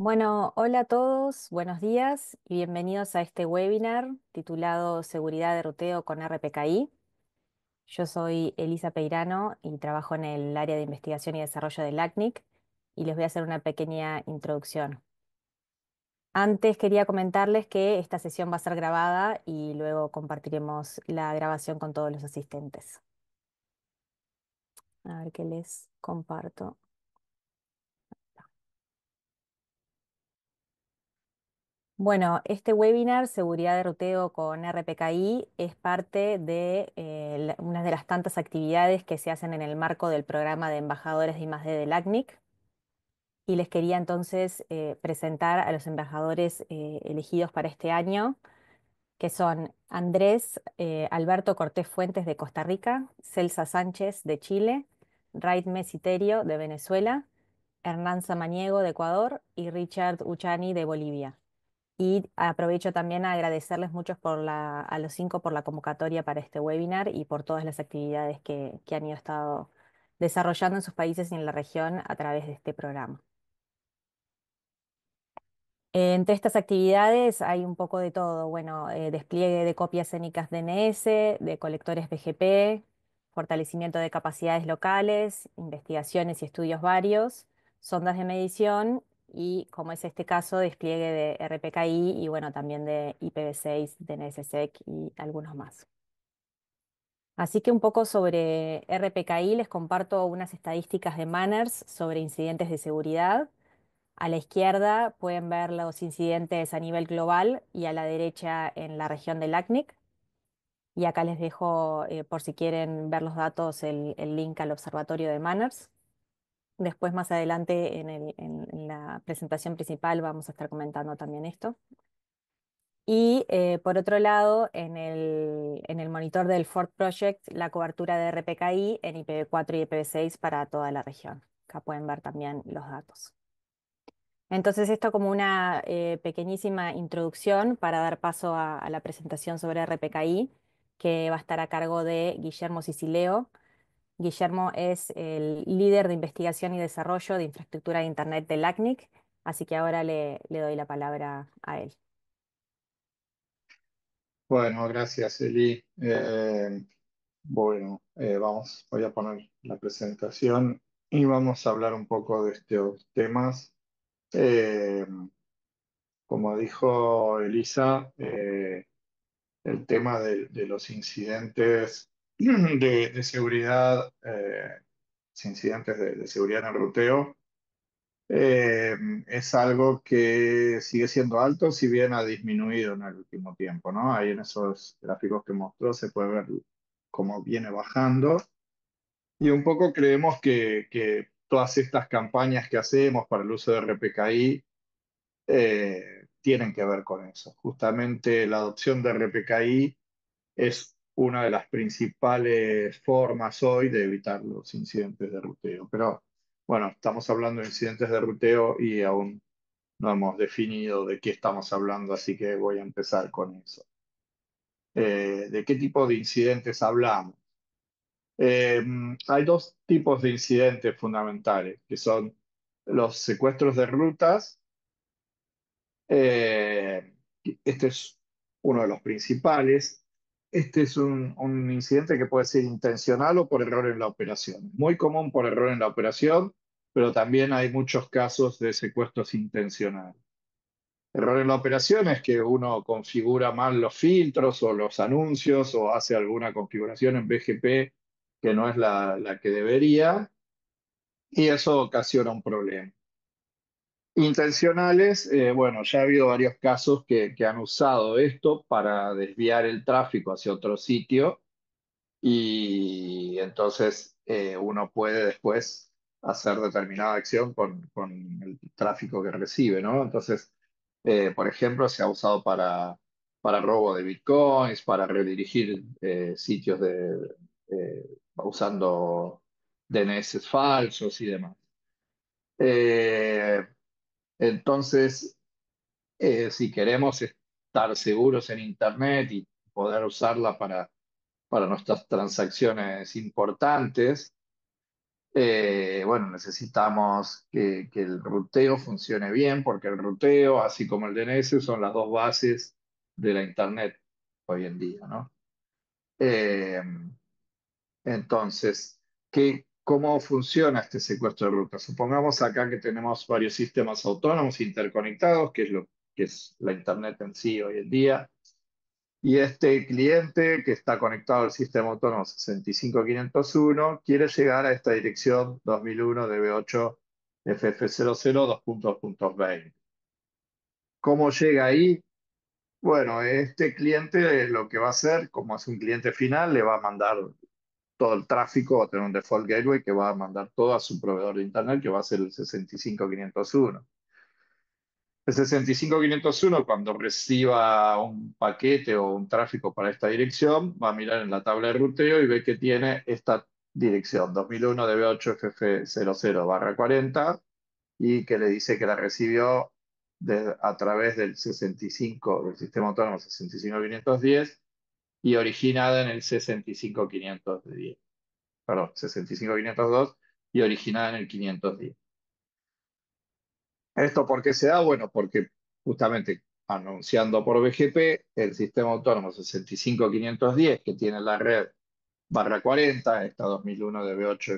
Bueno, hola a todos, buenos días y bienvenidos a este webinar titulado Seguridad de ruteo con RPKI. Yo soy Elisa Peirano y trabajo en el área de investigación y desarrollo del ACNIC y les voy a hacer una pequeña introducción. Antes quería comentarles que esta sesión va a ser grabada y luego compartiremos la grabación con todos los asistentes. A ver qué les comparto. Bueno, este webinar, Seguridad de Ruteo con RPKI, es parte de una de las tantas actividades que se hacen en el marco del programa de embajadores de I+D del ACNIC. Y les quería entonces presentar a los embajadores elegidos para este año, que son Andrés Alberto Cortés Fuentes de Costa Rica, Celsa Sánchez de Chile, Raid Mesiterio de Venezuela, Hernán Samaniego de Ecuador y Richard Uchani de Bolivia. Y aprovecho también a agradecerles mucho a los cinco por la convocatoria para este webinar y por todas las actividades que han estado desarrollando en sus países y en la región a través de este programa. Entre estas actividades hay un poco de todo, bueno, despliegue de copias escénicas DNS, de colectores BGP, fortalecimiento de capacidades locales, investigaciones y estudios varios, sondas de medición y, como es este caso, despliegue de RPKI y bueno, también de IPv6, DNSSEC y algunos más. Así que un poco sobre RPKI les comparto unas estadísticas de Manners sobre incidentes de seguridad. A la izquierda pueden ver los incidentes a nivel global y a la derecha en la región del ACNIC. Y acá les dejo, por si quieren ver los datos, el link al observatorio de Manners. Después, más adelante, en la presentación principal, vamos a estar comentando también esto. Y por otro lado, en el monitor del Ford Project, la cobertura de RPKI en IPv4 y IPv6 para toda la región. Acá pueden ver también los datos. Entonces, esto como una pequeñísima introducción para dar paso a la presentación sobre RPKI, que va a estar a cargo de Guillermo Sicileo. Guillermo es el líder de investigación y desarrollo de infraestructura de Internet del ACNIC, así que ahora le doy la palabra a él. Bueno, gracias, Eli. Voy a poner la presentación y vamos a hablar un poco de estos temas. Eh, Como dijo Elisa, el tema de los incidentes de seguridad, incidentes de seguridad en el ruteo, eh, es algo que sigue siendo alto, si bien ha disminuido en el último tiempo, ¿no? Ahí en esos gráficos que mostró se puede ver cómo viene bajando. Y un poco creemos que todas estas campañas que hacemos para el uso de RPKI tienen que ver con eso. Justamente la adopción de RPKI es una de las principales formas hoy de evitar los incidentes de ruteo. Pero bueno, estamos hablando de incidentes de ruteo y aún no hemos definido de qué estamos hablando, así que voy a empezar con eso. ¿De qué tipo de incidentes hablamos? Eh, Hay dos tipos de incidentes fundamentales, que son los secuestros de rutas. eh, este es uno de los principales. Este es un incidente que puede ser intencional o por error en la operación. Muy común por error en la operación, pero también hay muchos casos de secuestros intencionales. Error en la operación es que uno configura mal los filtros o los anuncios o hace alguna configuración en BGP que no es la que debería y eso ocasiona un problema. Intencionales, bueno, ya ha habido varios casos que han usado esto para desviar el tráfico hacia otro sitio y entonces uno puede después hacer determinada acción con el tráfico que recibe, ¿no? Entonces, por ejemplo, se ha usado para robo de bitcoins, para redirigir sitios usando DNS falsos y demás. Eh, entonces, si queremos estar seguros en Internet y poder usarla para nuestras transacciones importantes, Bueno, necesitamos que el ruteo funcione bien, porque el ruteo, así como el DNS, son las dos bases de la Internet hoy en día, ¿no? Eh, entonces, ¿cómo funciona este secuestro de ruta? Supongamos acá que tenemos varios sistemas autónomos interconectados, que es lo que es la Internet en sí hoy en día. Y este cliente que está conectado al sistema autónomo 65501 quiere llegar a esta dirección 2001 DB8 FF00 2.2.20. ¿Cómo llega ahí? Bueno, este cliente lo que va a hacer, como es un cliente final, le va a mandar todo el tráfico, va a tener un default gateway que va a mandar todo a su proveedor de Internet, que va a ser el 65501. El 65501, cuando reciba un paquete o un tráfico para esta dirección, va a mirar en la tabla de ruteo y ve que tiene esta dirección, 2001 DB8FF00/40, y que le dice que la recibió a través del 65, del sistema autónomo 65510 y originada en el 65510, perdón, 65502 y originada en el 510. ¿Esto por qué se da? Bueno, porque justamente anunciando por BGP, el sistema autónomo 65510, que tiene la red /40, esta 2001 DB8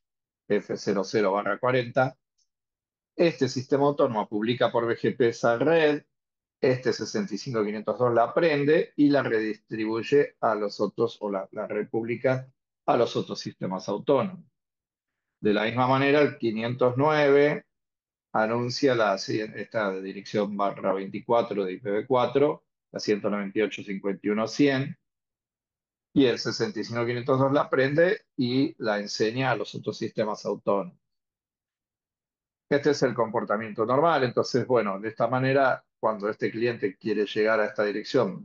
F00/40, este sistema autónomo publica por BGP esa red, este 65502 la aprende y la redistribuye a los otros, o la red pública a los otros sistemas autónomos. De la misma manera, el 509 anuncia esta dirección /24 de IPv4, la 198.51.100, y el 65502 la aprende y la enseña a los otros sistemas autónomos. Este es el comportamiento normal. Entonces, bueno, de esta manera, cuando este cliente quiere llegar a esta dirección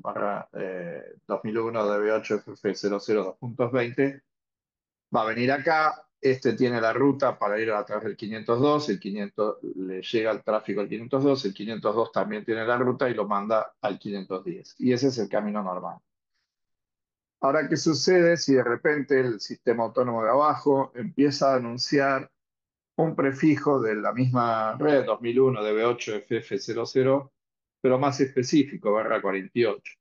2001 DB8 FF00 va a venir acá, este tiene la ruta para ir a través del 502, el 500 le llega el tráfico al 502, el 502 también tiene la ruta y lo manda al 510. Y ese es el camino normal. Ahora, ¿qué sucede si de repente el sistema autónomo de abajo empieza a anunciar un prefijo de la misma red 2001 DB8 FF00, pero más específico, /48?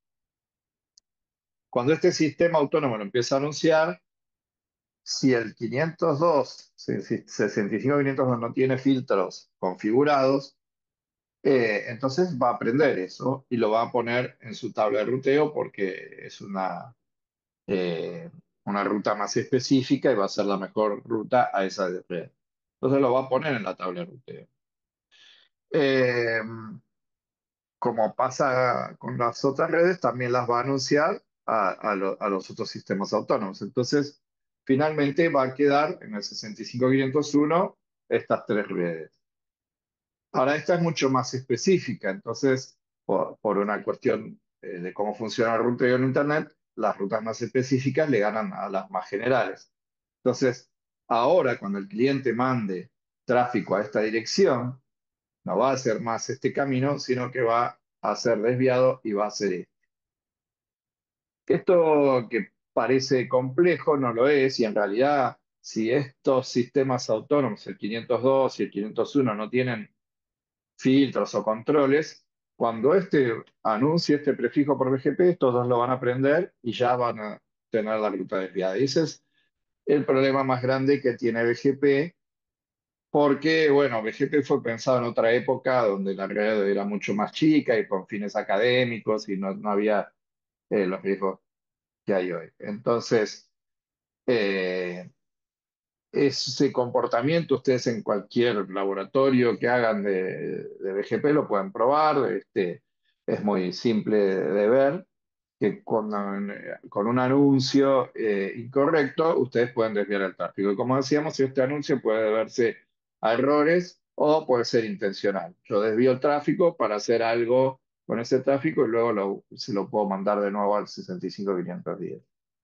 Cuando este sistema autónomo lo empieza a anunciar, si el 502, 65502 no tiene filtros configurados, entonces va a aprender eso y lo va a poner en su tabla de ruteo porque es eh, una ruta más específica y va a ser la mejor ruta a esa red. Entonces lo va a poner en la tabla de ruteo. Eh, Como pasa con las otras redes, también las va a anunciar a los otros sistemas autónomos. Entonces, finalmente va a quedar en el 65501 estas tres redes. Ahora, esta es mucho más específica, entonces, por una cuestión de cómo funciona el ruteo en Internet, las rutas más específicas le ganan a las más generales. Entonces, ahora cuando el cliente mande tráfico a esta dirección, no va a hacer más este camino, sino que va a ser desviado y va a ser este. Esto que parece complejo no lo es, y en realidad, si estos sistemas autónomos, el 502 y el 501, no tienen filtros o controles, cuando este anuncie este prefijo por BGP, estos dos lo van a aprender y ya van a tener la ruta desviada. Y ese es el problema más grande que tiene BGP. Porque, bueno, BGP fue pensado en otra época donde la red era mucho más chica y con fines académicos y no había los riesgos que hay hoy. Entonces, eh, ese comportamiento ustedes en cualquier laboratorio que hagan de BGP lo pueden probar. Es muy simple de ver que con un anuncio incorrecto ustedes pueden desviar el tráfico. Y como decíamos, este anuncio puede deberse a errores o puede ser intencional. Yo desvío el tráfico para hacer algo con ese tráfico y luego se lo puedo mandar de nuevo al 65510.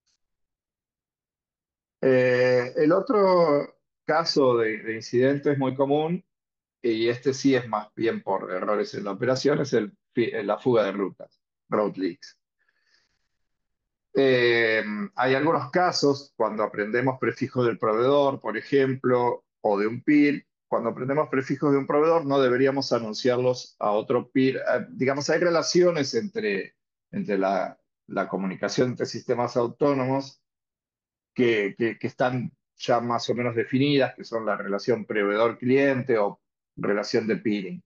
El otro caso de incidente es muy común, y este sí es más bien por errores en la operación, es la fuga de rutas, road leaks. Eh, Hay algunos casos cuando aprendemos prefijos del proveedor, por ejemplo, o de un peer. Cuando aprendemos prefijos de un proveedor, no deberíamos anunciarlos a otro peer. Digamos, hay relaciones entre la comunicación entre sistemas autónomos que están ya más o menos definidas, que son la relación proveedor-cliente o relación de peering.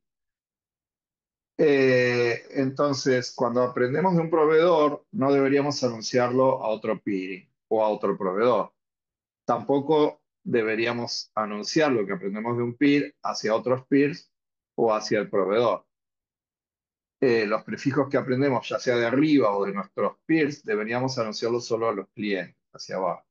Entonces, cuando aprendemos de un proveedor, no deberíamos anunciarlo a otro peering o a otro proveedor. Tampoco deberíamos anunciar lo que aprendemos de un peer hacia otros peers o hacia el proveedor. Los prefijos que aprendemos, ya sea de arriba o de nuestros peers, deberíamos anunciarlos solo a los clientes, hacia abajo.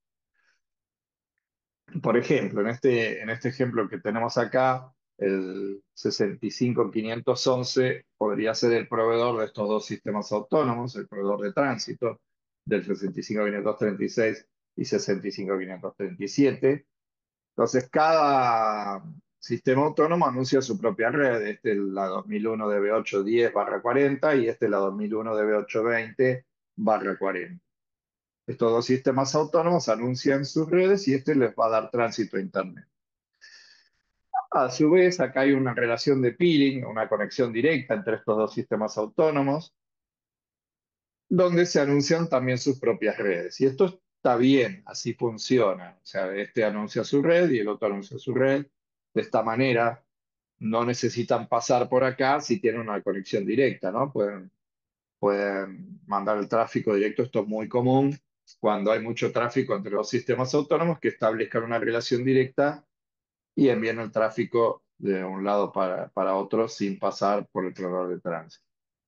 Por ejemplo, en este ejemplo que tenemos acá, el 65511 podría ser el proveedor de estos dos sistemas autónomos, el proveedor de tránsito del 65536 y 65537. Entonces, cada sistema autónomo anuncia su propia red. Este es la 2001 DB810/40 y este es la 2001 DB820/40. Estos dos sistemas autónomos anuncian sus redes y este les va a dar tránsito a Internet. A su vez, acá hay una relación de peering, una conexión directa entre estos dos sistemas autónomos, donde se anuncian también sus propias redes. Y esto está bien, así funciona. O sea, este anuncia su red y el otro anuncia su red. De esta manera, no necesitan pasar por acá si tienen una conexión directa, ¿no? Pueden mandar el tráfico directo. Esto es muy común cuando hay mucho tráfico entre los sistemas autónomos que establezcan una relación directa y envían el tráfico de un lado para otro sin pasar por el proveedor de tránsito.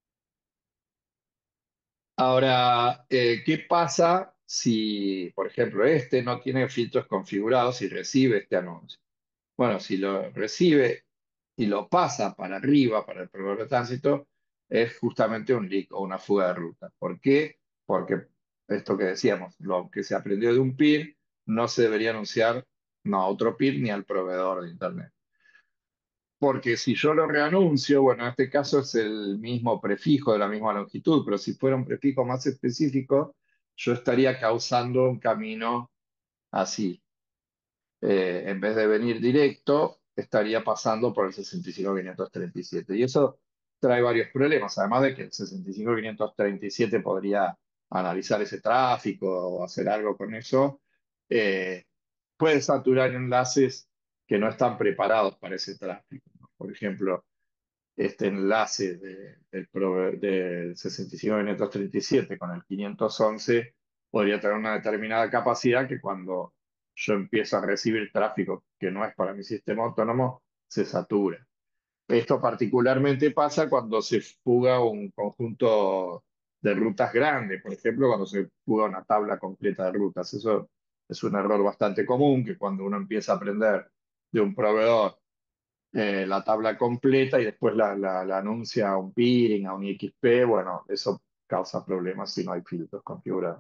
Ahora, ¿qué pasa si, por ejemplo, este no tiene filtros configurados y recibe este anuncio? Bueno, si lo recibe y lo pasa para arriba, para el proveedor de tránsito, es justamente un leak o una fuga de ruta. ¿Por qué? Porque esto que decíamos, lo que se aprendió de un peer no se debería anunciar no a otro peer ni al proveedor de Internet. Porque si yo lo reanuncio, bueno, en este caso es el mismo prefijo de la misma longitud, pero si fuera un prefijo más específico, yo estaría causando un camino así. En vez de venir directo, estaría pasando por el 65537. Y eso trae varios problemas, además de que el 65537 podría analizar ese tráfico o hacer algo con eso. eh, Puede saturar enlaces que no están preparados para ese tráfico, ¿no? Por ejemplo, este enlace del 65537 con el 511 podría tener una determinada capacidad que cuando yo empiezo a recibir tráfico que no es para mi sistema autónomo, se satura. Esto particularmente pasa cuando se fuga un conjunto de rutas grande, por ejemplo, cuando se fuga una tabla completa de rutas. Eso es un error bastante común, que cuando uno empieza a aprender de un proveedor la tabla completa y después la anuncia a un peering, a un XP, bueno, eso causa problemas si no hay filtros configurados.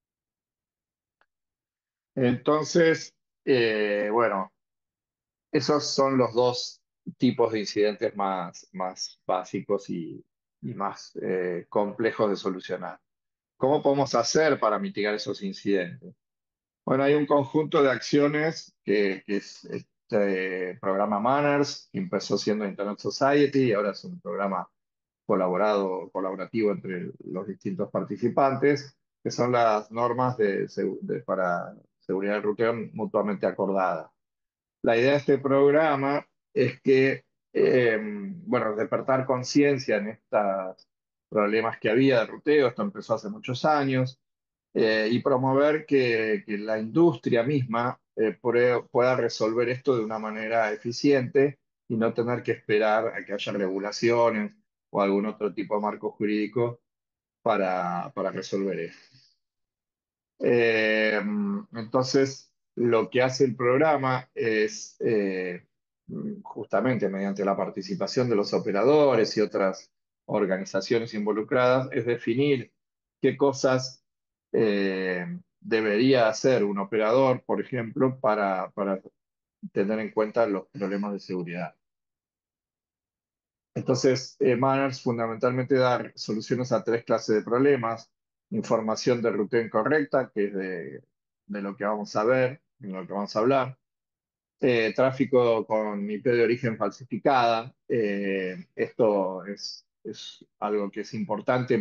Entonces, bueno, esos son los dos tipos de incidentes más básicos y más complejos de solucionar. ¿Cómo podemos hacer para mitigar esos incidentes? Bueno, hay un conjunto de acciones que es este programa Manners, que empezó siendo Internet Society y ahora es un programa colaborativo entre los distintos participantes, que son las normas para seguridad del ruteo mutuamente acordadas. La idea de este programa es que, bueno, despertar conciencia en estos problemas que había de ruteo. Esto empezó hace muchos años, y promover que la industria misma pueda resolver esto de una manera eficiente y no tener que esperar a que haya regulaciones o algún otro tipo de marco jurídico para resolver esto. Entonces, lo que hace el programa es, justamente mediante la participación de los operadores y otras organizaciones involucradas, es definir qué cosas debería hacer un operador, por ejemplo, para tener en cuenta los problemas de seguridad. Entonces, Manners fundamentalmente da soluciones a tres clases de problemas. información de ruteo incorrecta, que es de lo que vamos a ver, de lo que vamos a hablar. Tráfico con IP de origen falsificada. Esto es algo que es importante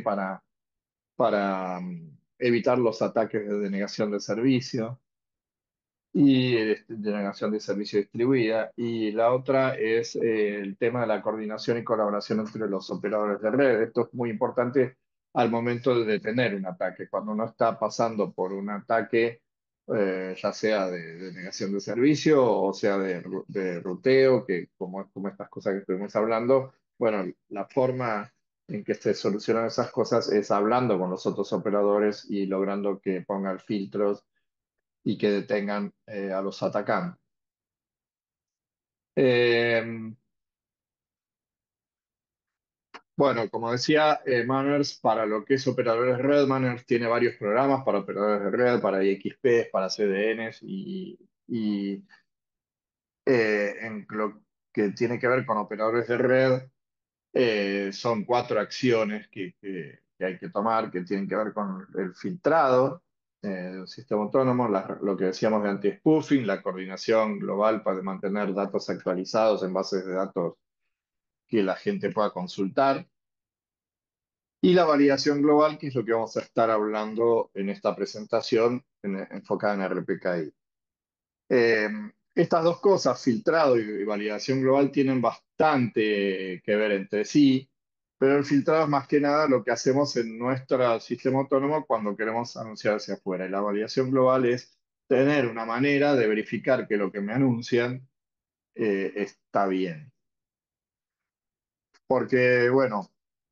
para evitar los ataques de denegación de servicio y denegación de servicio distribuida. Y la otra es el tema de la coordinación y colaboración entre los operadores de red. Esto es muy importante al momento de detener un ataque. Cuando uno está pasando por un ataque, ya sea de denegación de servicio o sea de ruteo, que como estas cosas que estuvimos hablando, bueno, la forma en que se solucionan esas cosas es hablando con los otros operadores y logrando que pongan filtros y que detengan a los atacantes. Eh, bueno, como decía, Manners para lo que es operadores de red, Manners tiene varios programas para operadores de red, para IXPs, para CDNs y en lo que tiene que ver con operadores de red, son cuatro acciones que hay que tomar que tienen que ver con el filtrado de un sistema autónomo, lo que decíamos de anti-spoofing, la coordinación global para mantener datos actualizados en bases de datos que la gente pueda consultar, y la validación global, que es lo que vamos a estar hablando en esta presentación enfocada en RPKI. Eh, Estas dos cosas, filtrado y validación global, tienen bastante que ver entre sí, pero el filtrado es más que nada lo que hacemos en nuestro sistema autónomo cuando queremos anunciar hacia afuera. Y la validación global es tener una manera de verificar que lo que me anuncian está bien. Porque, bueno,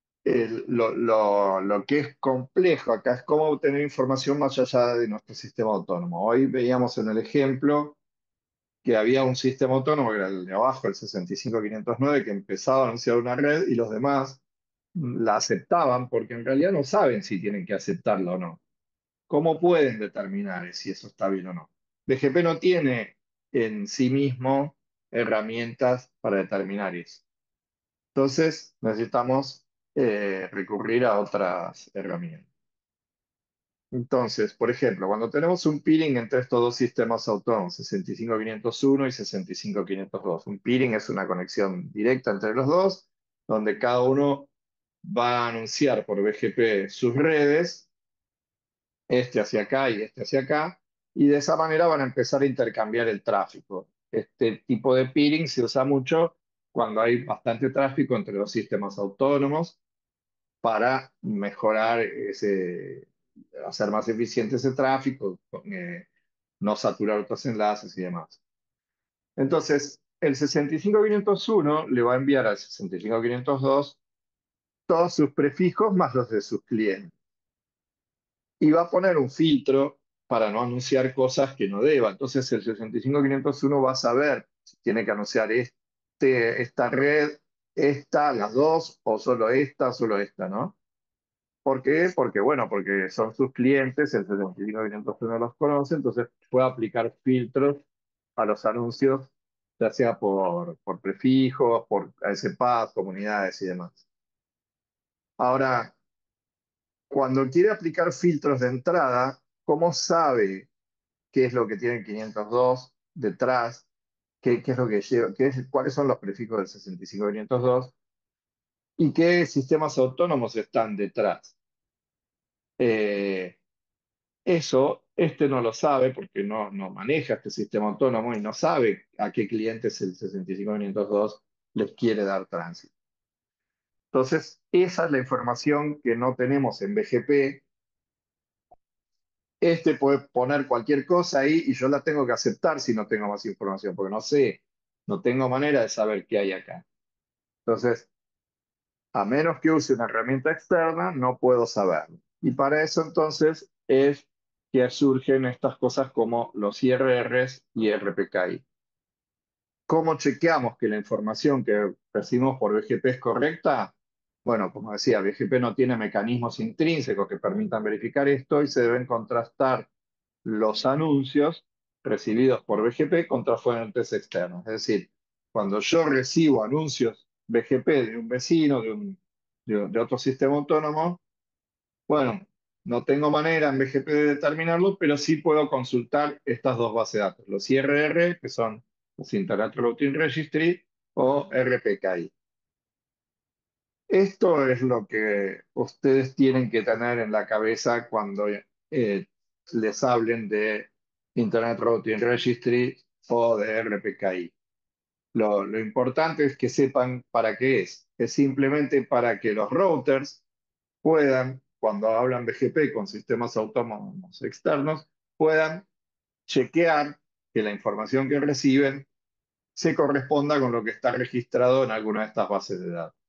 lo que es complejo acá es cómo obtener información más allá de nuestro sistema autónomo. Hoy veíamos en el ejemplo que había un sistema autónomo, que era el de abajo, el 65509, que empezaba a anunciar una red y los demás la aceptaban porque en realidad no saben si tienen que aceptarla o no. ¿Cómo pueden determinar si eso está bien o no? BGP no tiene en sí mismo herramientas para determinar eso. Entonces necesitamos recurrir a otras herramientas. Entonces, por ejemplo, cuando tenemos un peering entre estos dos sistemas autónomos, 65501 y 65502, un peering es una conexión directa entre los dos, donde cada uno va a anunciar por BGP sus redes, este hacia acá y este hacia acá, y de esa manera van a empezar a intercambiar el tráfico. Este tipo de peering se usa mucho cuando hay bastante tráfico entre los sistemas autónomos para mejorar hacer más eficiente ese tráfico, no saturar otros enlaces y demás. Entonces, el 65501 le va a enviar al 65502 todos sus prefijos más los de sus clientes. Y va a poner un filtro para no anunciar cosas que no deba. Entonces, el 65501 va a saber si tiene que anunciar esta red, las dos, o solo esta, ¿no? ¿Por qué? Porque, bueno, porque son sus clientes, el 75501 los conoce, entonces puede aplicar filtros a los anuncios, ya sea por prefijos, por ASPAD, comunidades y demás. Ahora, cuando quiere aplicar filtros de entrada, ¿cómo sabe qué es lo que tiene el 502 detrás? ¿Qué es lo que lleva? ¿Cuáles son los prefijos del 65502? ¿Y qué sistemas autónomos están detrás? Eh, Eso, este no lo sabe porque no maneja este sistema autónomo y no sabe a qué clientes el 65502 les quiere dar tránsito. Entonces, esa es la información que no tenemos en BGP. Este puede poner cualquier cosa ahí y yo la tengo que aceptar si no tengo más información, porque no sé, no tengo manera de saber qué hay acá. Entonces, a menos que use una herramienta externa, no puedo saberlo. Y para eso entonces es que surgen estas cosas como los IRRs y RPKI. ¿Cómo chequeamos que la información que recibimos por BGP es correcta? Bueno, como decía, BGP no tiene mecanismos intrínsecos que permitan verificar esto y se deben contrastar los anuncios recibidos por BGP contra fuentes externas. Es decir, cuando yo recibo anuncios BGP de un vecino, de otro sistema autónomo, bueno, no tengo manera en BGP de determinarlo, pero sí puedo consultar estas dos bases de datos, los IRR, que son los Internet Routing Registry, o RPKI. Esto es lo que ustedes tienen que tener en la cabeza cuando les hablen de Internet Routing Registry o de RPKI. Lo importante es que sepan para qué es. Es simplemente para que los routers puedan, cuando hablan BGP con sistemas autónomos externos, puedan chequear que la información que reciben se corresponda con lo que está registrado en alguna de estas bases de datos.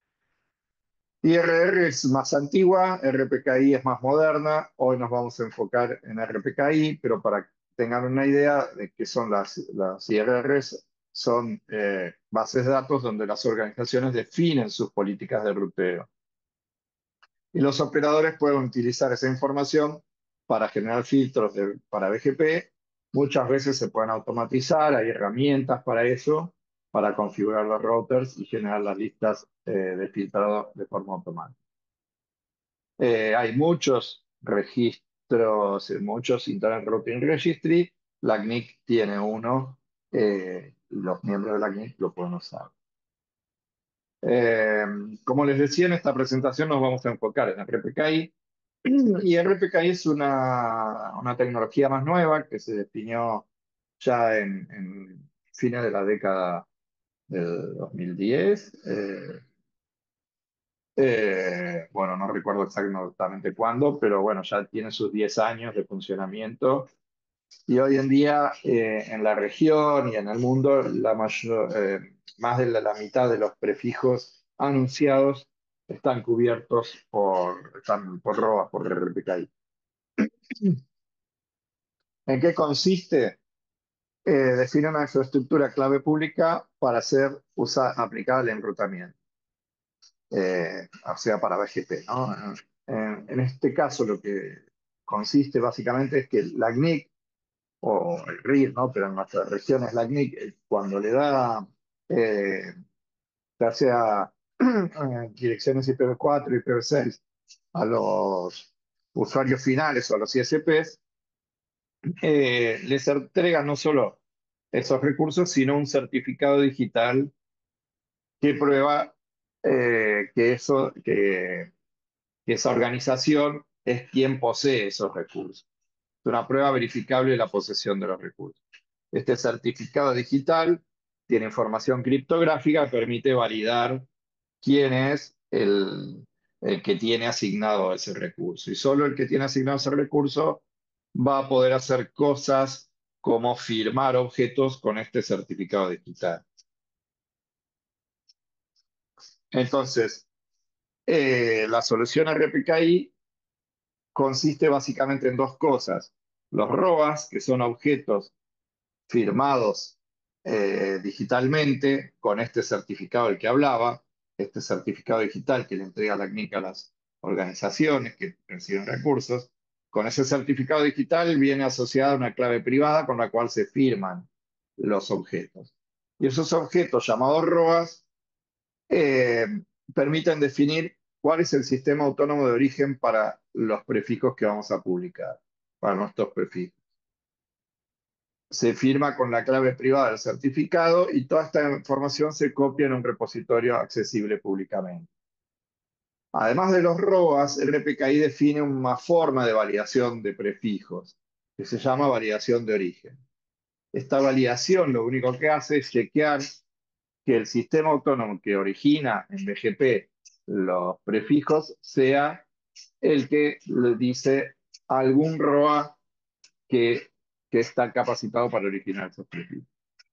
IRR es más antigua, RPKI es más moderna. Hoy nos vamos a enfocar en RPKI, pero para que tengan una idea de qué son las IRRs, son bases de datos donde las organizaciones definen sus políticas de ruteo. Y los operadores pueden utilizar esa información para generar filtros para BGP. Muchas veces se pueden automatizar, hay herramientas para eso, para configurar los routers y generar las listas de filtrado de forma automática. Hay muchos registros, muchos Internet Routing Registry. La CNIC tiene uno, y los miembros de la CNIC lo pueden usar. Eh, Como les decía, en esta presentación nos vamos a enfocar en RPKI. Y RPKI es una tecnología más nueva que se definió ya en fines de la década del 2010. Bueno, no recuerdo exactamente cuándo, pero bueno, ya tiene sus 10 años de funcionamiento. Y hoy en día en la región y en el mundo, más de la mitad de los prefijos anunciados están cubiertos están por ROAS, por RPKI. ¿En qué consiste? Define una infraestructura clave pública para ser aplicada al enrutamiento, o sea, para BGP, ¿no? En este caso, lo que consiste básicamente es que la CNIC o el RIR, ¿no? Pero en nuestra región es la CNIC, cuando le da, eh, ya sea direcciones IPv4, IPv6 a los usuarios finales o a los ISPs, les entrega no solo esos recursos, sino un certificado digital que prueba que esa organización es quien posee esos recursos. Es una prueba verificable de la posesión de los recursos. Este certificado digital tiene información criptográfica que permite validar quién es el que tiene asignado ese recurso. Y solo el que tiene asignado ese recurso va a poder hacer cosas como firmar objetos con este certificado digital. Entonces, la solución RPKI consiste básicamente en dos cosas. Los ROAS, que son objetos firmados digitalmente con este certificado del que hablaba, este certificado digital que le entrega la CNIC a las organizaciones que reciben recursos. Con ese certificado digital viene asociada una clave privada con la cual se firman los objetos. Y esos objetos llamados ROAS eh, permiten definir cuál es el sistema autónomo de origen para los prefijos que vamos a publicar, para nuestros prefijos. Se firma con la clave privada del certificado y toda esta información se copia en un repositorio accesible públicamente. Además de los ROAS, el RPKI define una forma de validación de prefijos que se llama validación de origen. Esta validación lo único que hace es chequear que el sistema autónomo que origina en BGP los prefijos sea el que le dice algún ROA que, que está capacitado para originar esos prefijos.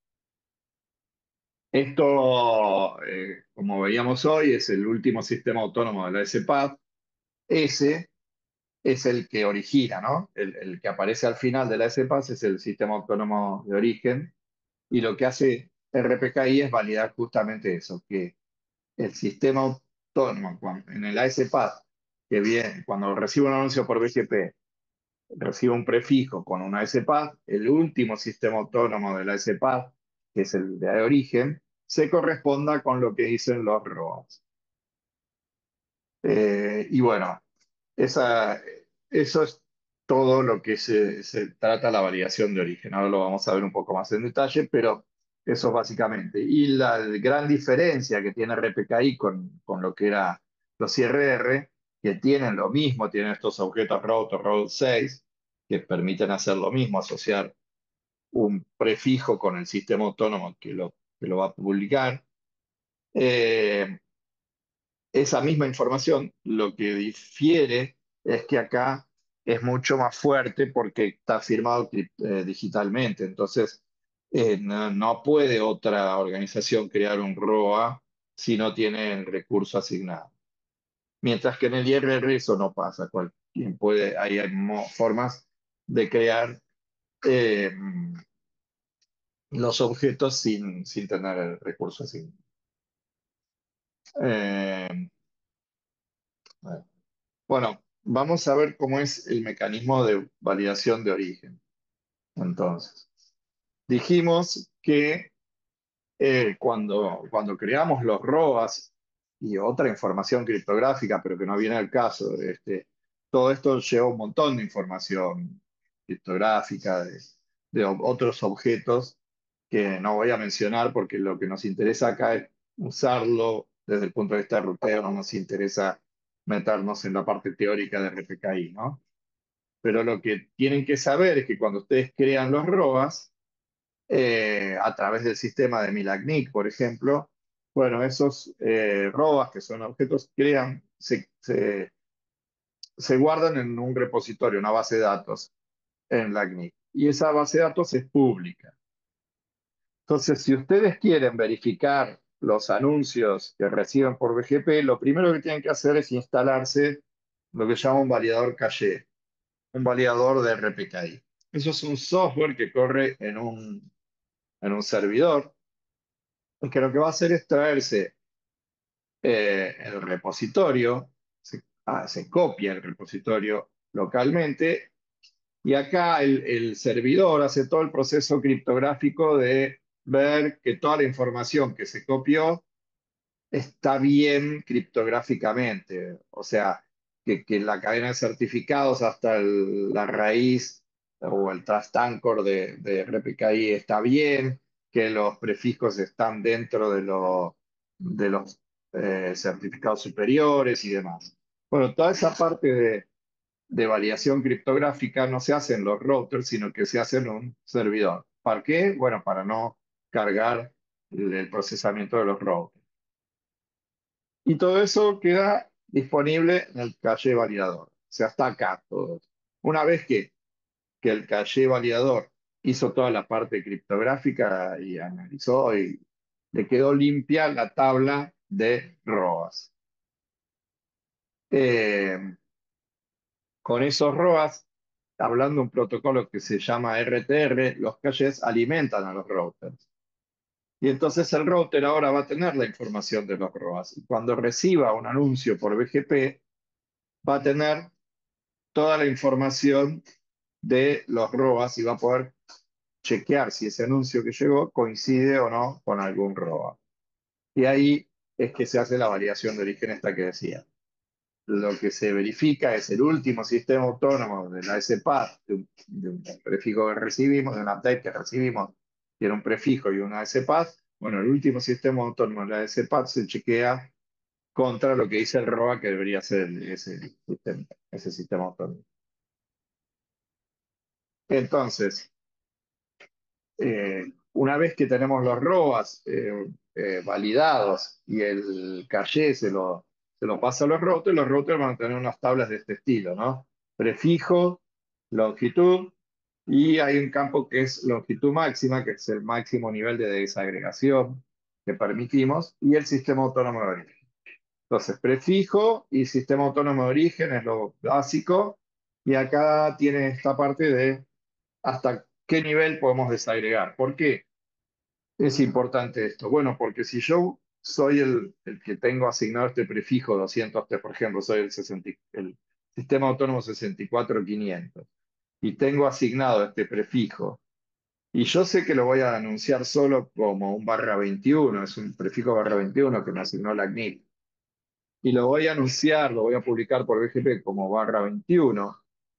Esto, como veíamos hoy, es el último sistema autónomo de la SPAD. Ese es el que origina, ¿no? El que aparece al final de la SPAD es el sistema autónomo de origen. Y lo que hace RPKI es validar justamente eso, que el sistema autónomo en el ASPAD, que viene, cuando recibe un anuncio por BGP, recibe un prefijo con una SPAD, el último sistema autónomo de la SPAD, que es el de origen, se corresponda con lo que dicen los ROAS. Y bueno, esa, eso es todo lo que se trata la validación de origen. Ahora lo vamos a ver un poco más en detalle, pero eso básicamente. Y la gran diferencia que tiene RPKI con lo que era los IRR, que tienen lo mismo, tienen estos objetos route o route 6, que permiten hacer lo mismo, asociar un prefijo con el sistema autónomo que lo va a publicar. Eh, Esa misma información, lo que difiere es que acá es mucho más fuerte porque está firmado digitalmente. Entonces, no puede otra organización crear un ROA si no tiene el recurso asignado. Mientras que en el IRR eso no pasa. Cualquiera puede, hay formas de crear eh, los objetos sin tener el recurso asignado. Eh, Bueno, vamos a ver cómo es el mecanismo de validación de origen. Entonces, dijimos que cuando creamos los ROAS y otra información criptográfica, pero que no viene al caso, todo esto lleva un montón de información criptográfica de otros objetos que no voy a mencionar porque lo que nos interesa acá es usarlo desde el punto de vista de ruteo, no nos interesa meternos en la parte teórica de RPKI, ¿no? Pero lo que tienen que saber es que cuando ustedes crean los ROAS, a través del sistema de Milagnic, por ejemplo, bueno, esos ROAS, que son objetos, se guardan en un repositorio, una base de datos en LACNIC. Y esa base de datos es pública. Entonces, si ustedes quieren verificar los anuncios que reciben por BGP, lo primero que tienen que hacer es instalarse lo que se llama un validador caché, un validador de RPKI. Eso es un software que corre en un servidor, y que lo que va a hacer es traerse el repositorio, se copia el repositorio localmente, y acá el servidor hace todo el proceso criptográfico de ver que toda la información que se copió está bien criptográficamente, o sea, que la cadena de certificados hasta la raíz o el trust anchor de RPKI está bien, que los prefijos están dentro de los certificados superiores y demás. Bueno, toda esa parte de validación criptográfica no se hace en los routers, sino que se hace en un servidor. ¿Para qué? Bueno, para no cargar el procesamiento de los routers. Y todo eso queda disponible en el caché validador. O sea, está acá todo. Una vez que el caché validador hizo toda la parte criptográfica y analizó y le quedó limpia la tabla de ROAS. Eh, con esos ROAS, hablando de un protocolo que se llama RTR, los caches alimentan a los routers. Y entonces el router ahora va a tener la información de los ROAS. Y cuando reciba un anuncio por BGP, va a tener toda la información de los ROAS y va a poder chequear si ese anuncio que llegó coincide o no con algún ROA. Y ahí es que se hace la validación de origen esta que decía. Lo que se verifica es el último sistema autónomo de la SPAD, de un prefijo que recibimos, de un update que recibimos, tiene un prefijo y una SPAD. Bueno, el último sistema autónomo de la SPAD se chequea contra lo que dice el ROA que debería ser ese sistema autónomo. Entonces, una vez que tenemos los ROAS validados y el caché se lo pasa a los routers van a tener unas tablas de este estilo, ¿no? Prefijo, longitud, y hay un campo que es longitud máxima, que es el máximo nivel de desagregación que permitimos, y el sistema autónomo de origen. Entonces, prefijo y sistema autónomo de origen es lo básico, y acá tiene esta parte de hasta qué nivel podemos desagregar. ¿Por qué es importante esto? Bueno, porque si yo soy el que tengo asignado este prefijo 203, por ejemplo, soy el sistema autónomo 64500, y tengo asignado este prefijo, y yo sé que lo voy a anunciar solo como un /21, es un prefijo /21 que me asignó la CNIL, y lo voy a anunciar, lo voy a publicar por BGP como /21,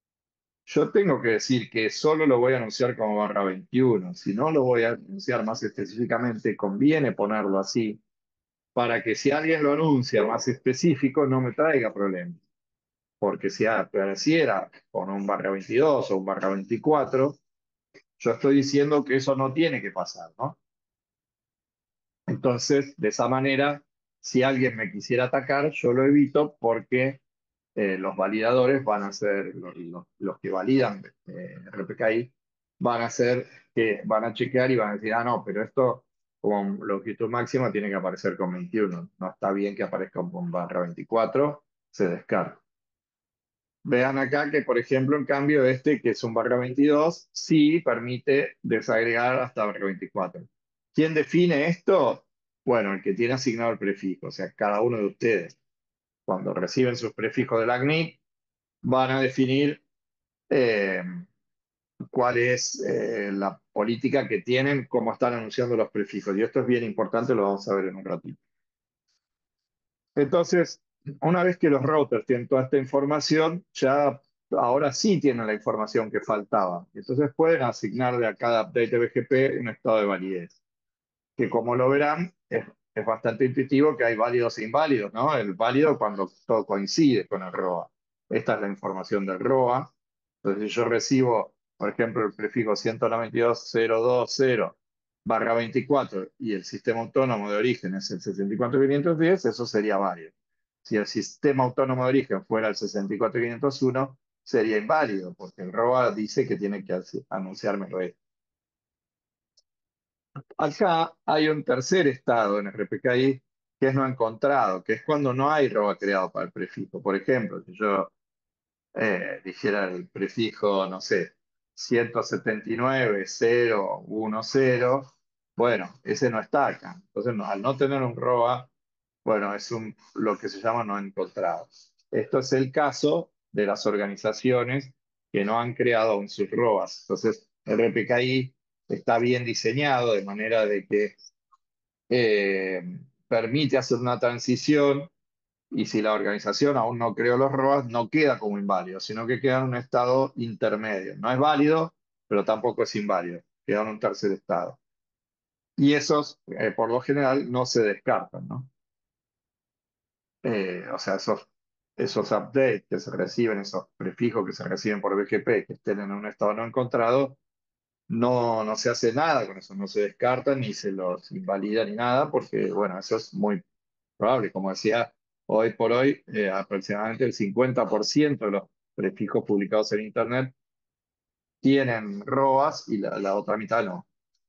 yo tengo que decir que solo lo voy a anunciar como barra 21. Si no lo voy a anunciar más específicamente, conviene ponerlo así para que si alguien lo anuncia más específico no me traiga problemas. Porque si apareciera con un barra 22 o un barra 24, yo estoy diciendo que eso no tiene que pasar, ¿no? Entonces, de esa manera, si alguien me quisiera atacar, yo lo evito porque los validadores van a ser, los que validan RPKI, van a ser que van a chequear y van a decir, ah, no, pero esto como longitud máxima tiene que aparecer con 21. No está bien que aparezca con barra 24, se descarta. Vean acá que, por ejemplo, en cambio, este que es un barra 22, sí permite desagregar hasta barra 24. ¿Quién define esto? Bueno, el que tiene asignado el prefijo, o sea, cada uno de ustedes. Cuando reciben sus prefijos del ACNIC, van a definir eh, cuál es la política que tienen, cómo están anunciando los prefijos. Y esto es bien importante, lo vamos a ver en un ratito. Entonces, una vez que los routers tienen toda esta información, ya ahora sí tienen la información que faltaba. Entonces pueden asignarle a cada update de BGP un estado de validez, que como lo verán, es bastante intuitivo que hay válidos e inválidos, ¿no? El válido cuando todo coincide con el ROA. Esta es la información del ROA. Entonces, si yo recibo, por ejemplo, el prefijo 192.020 barra 24 y el sistema autónomo de origen es el 64.510, eso sería válido. Si el sistema autónomo de origen fuera el 64.501, sería inválido, porque el ROA dice que tiene que anunciarme esto. Acá hay un tercer estado en el RPKI que es no encontrado, que es cuando no hay roba creado para el prefijo. Por ejemplo, si yo dijera el prefijo, no sé, 179.010, bueno, ese no está acá. Entonces, al no tener un ROA, bueno, es lo que se llama no encontrado. Esto es el caso de las organizaciones que no han creado aún sus ROAs. Entonces, el RPKI está bien diseñado de manera de que permite hacer una transición y si la organización aún no creó los ROAS, no queda como inválido, sino que queda en un estado intermedio. No es válido, pero tampoco es inválido. Queda en un tercer estado. Y esos, por lo general, no se descartan, ¿no? O sea, esos updates que se reciben, esos prefijos que se reciben por BGP, que estén en un estado no encontrado, no se hace nada con eso, no se descartan ni se los invalida ni nada, porque, bueno, eso es muy probable. Como decía, hoy por hoy, aproximadamente el 50% de los prefijos publicados en Internet tienen ROAS y la otra mitad no.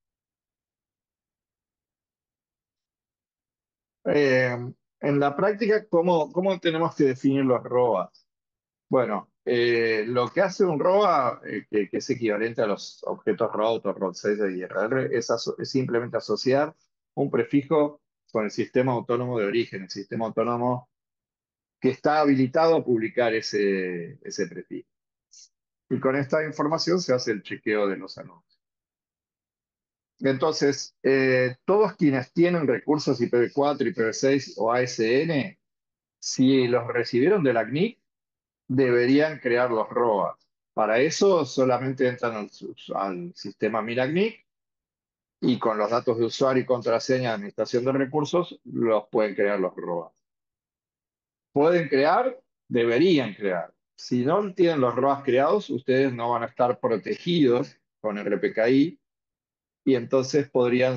Eh, en la práctica, ¿cómo tenemos que definir los ROAS? Bueno, lo que hace un ROA, que es equivalente a los objetos route o route 6 de IRR, es simplemente asociar un prefijo con el sistema autónomo de origen, el sistema autónomo que está habilitado a publicar ese prefijo. Y con esta información se hace el chequeo de los anuncios. Entonces, todos quienes tienen recursos IPv4, IPv6 o ASN, si los recibieron de la CNIC, deberían crear los ROAs. Para eso solamente entran al sistema MiraCNIC y con los datos de usuario y contraseña de administración de recursos los pueden crear los ROAs. Pueden crear, deberían crear. Si no tienen los ROAs creados, ustedes no van a estar protegidos con el RPKI y entonces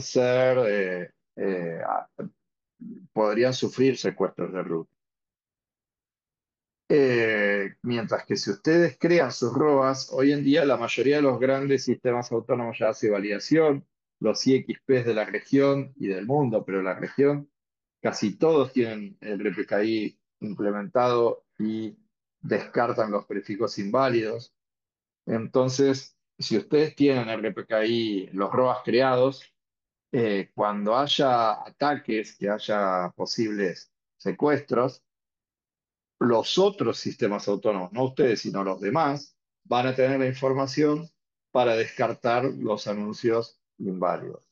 podrían sufrir secuestros de root. Mientras que si ustedes crean sus ROAs, hoy en día la mayoría de los grandes sistemas autónomos ya hace validación, los IXPs de la región y del mundo, pero la región, casi todos tienen el RPKI implementado y descartan los prefijos inválidos. Entonces, si ustedes tienen el RPKI, los ROAs creados, cuando haya ataques, que haya posibles secuestros, los otros sistemas autónomos, no ustedes, sino los demás, van a tener la información para descartar los anuncios inválidos.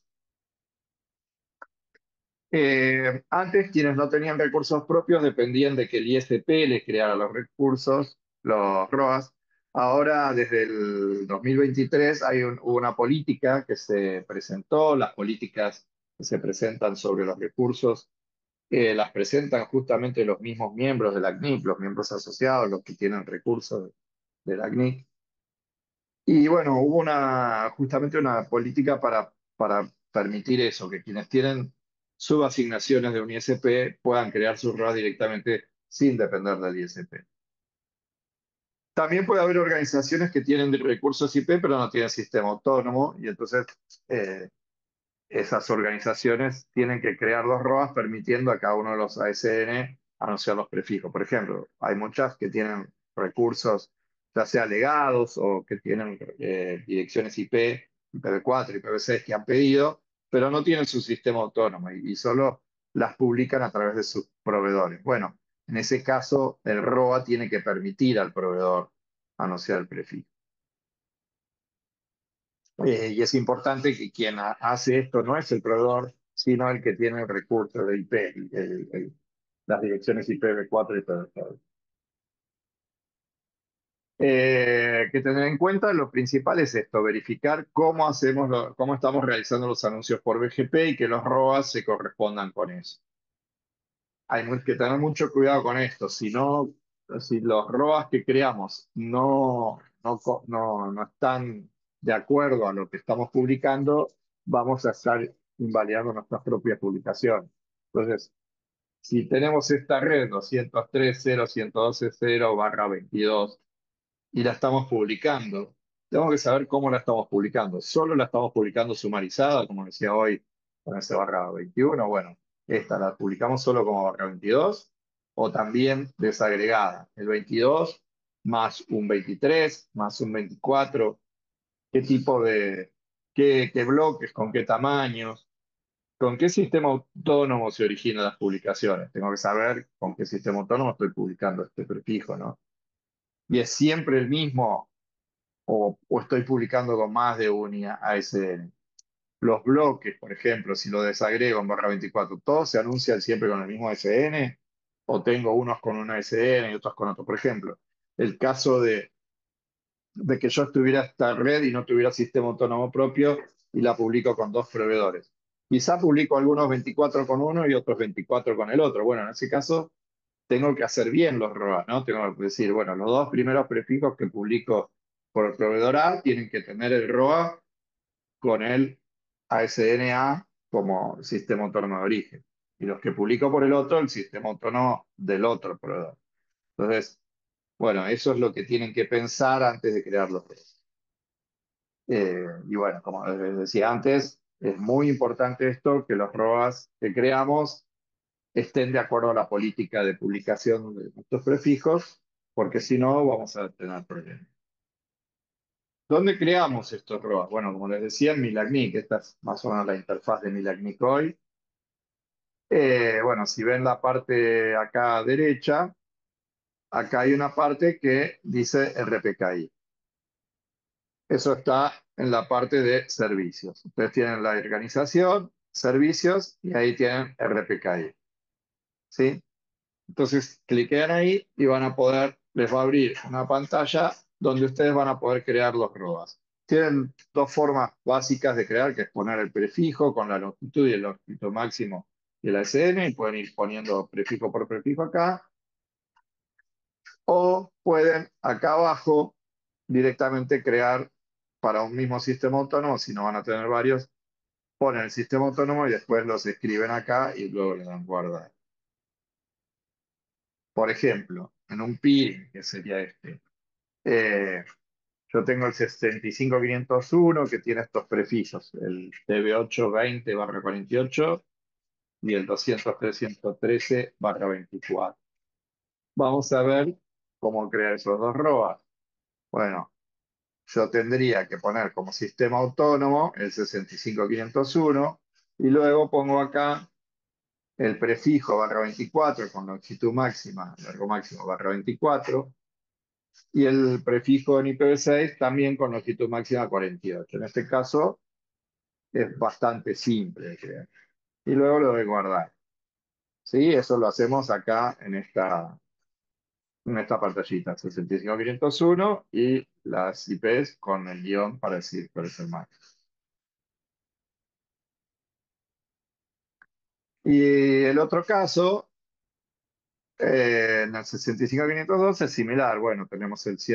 Antes, quienes no tenían recursos propios dependían de que el ISP les creara los recursos, los ROAS. Ahora, desde el 2023, hubo una política que se presentó, las políticas que se presentan sobre los recursos, las presentan justamente los mismos miembros de la CNIC, los miembros asociados, los que tienen recursos de la CNIC. Y bueno, hubo justamente una política para permitir eso, que quienes tienen subasignaciones de un ISP puedan crear sus RAS directamente sin depender del ISP. También puede haber organizaciones que tienen recursos IP, pero no tienen sistema autónomo, y entonces eh, esas organizaciones tienen que crear los ROAS permitiendo a cada uno de los ASN anunciar los prefijos. Por ejemplo, hay muchas que tienen recursos, ya sea legados o que tienen direcciones IP, IPv4, IPv6 que han pedido, pero no tienen su sistema autónomo y solo las publican a través de sus proveedores. Bueno, en ese caso, el ROA tiene que permitir al proveedor anunciar el prefijo. Y es importante que quien hace esto no es el proveedor, sino el que tiene el recurso de IP, las direcciones IPv4 y IPv6. Que tener en cuenta, lo principal es esto, verificar cómo cómo estamos realizando los anuncios por BGP y que los ROAS se correspondan con eso. Que tener mucho cuidado con esto, si los ROAS que creamos no están de acuerdo a lo que estamos publicando, vamos a estar invalidando nuestras propias publicaciones. Entonces, si tenemos esta red 203.0.112.0/22 y la estamos publicando, tenemos que saber cómo la estamos publicando. ¿Solo la estamos publicando sumarizada, como decía hoy, con ese /21? Bueno, esta la publicamos solo como /22 o también desagregada. El 22 más un 23 más un 24. ¿Qué tipo qué bloques, con qué tamaños, con qué sistema autónomo se originan las publicaciones? Tengo que saber con qué sistema autónomo estoy publicando este prefijo, ¿no? Y es siempre el mismo o estoy publicando con más de un ASN. Los bloques, por ejemplo, si lo desagrego en /24, ¿todos se anuncian siempre con el mismo ASN? ¿O tengo unos con un ASN y otros con otro? Por ejemplo, el caso de que yo estuviera esta red y no tuviera sistema autónomo propio y la publico con dos proveedores. Quizá publico algunos 24 con uno y otros 24 con el otro. Bueno, en ese caso tengo que hacer bien los ROAS, ¿no? Tengo que decir, bueno, los dos primeros prefijos que publico por el proveedor A tienen que tener el ROA con el ASNA como sistema autónomo de origen. Y los que publico por el otro, el sistema autónomo del otro proveedor. Entonces, bueno, eso es lo que tienen que pensar antes de crear los ROAS. Y bueno, como les decía antes, es muy importante esto, que los ROAS que creamos estén de acuerdo a la política de publicación de nuestros prefijos, porque si no vamos a tener problemas. ¿Dónde creamos estos ROAS? Bueno, como les decía, en Milagnic, esta es más o menos la interfaz de Milagnic hoy. Bueno, si ven la parte acá derecha, acá hay una parte que dice RPKI. Eso está en la parte de servicios. Ustedes tienen la organización, servicios, y ahí tienen RPKI. ¿Sí? Entonces, cliquean ahí y les va a abrir una pantalla donde ustedes van a poder crear los ROAS. Tienen dos formas básicas de crear, que es poner el prefijo con la longitud y el longitud máximo de la SN, y pueden ir poniendo prefijo por prefijo acá, o pueden acá abajo directamente crear para un mismo sistema autónomo, si no van a tener varios, ponen el sistema autónomo y después los escriben acá y luego le dan guardar. Por ejemplo, en un peering, que sería este, yo tengo el 65501 que tiene estos prefijos, el TB820/48 y el 203.113/24. Vamos a ver cómo crear esos dos ROAS. Bueno, yo tendría que poner como sistema autónomo el 65501 y luego pongo acá el prefijo /24 con longitud máxima, largo máximo /24, y el prefijo en IPv6 también con longitud máxima 48. En este caso es bastante simple de crear. Y luego lo de guardar. ¿Sí? Eso lo hacemos acá en esta pantallita, 65501 y las IPs con el guión para decir cuál es el MAC. Y el otro caso, en el 65502 es similar. Bueno, tenemos el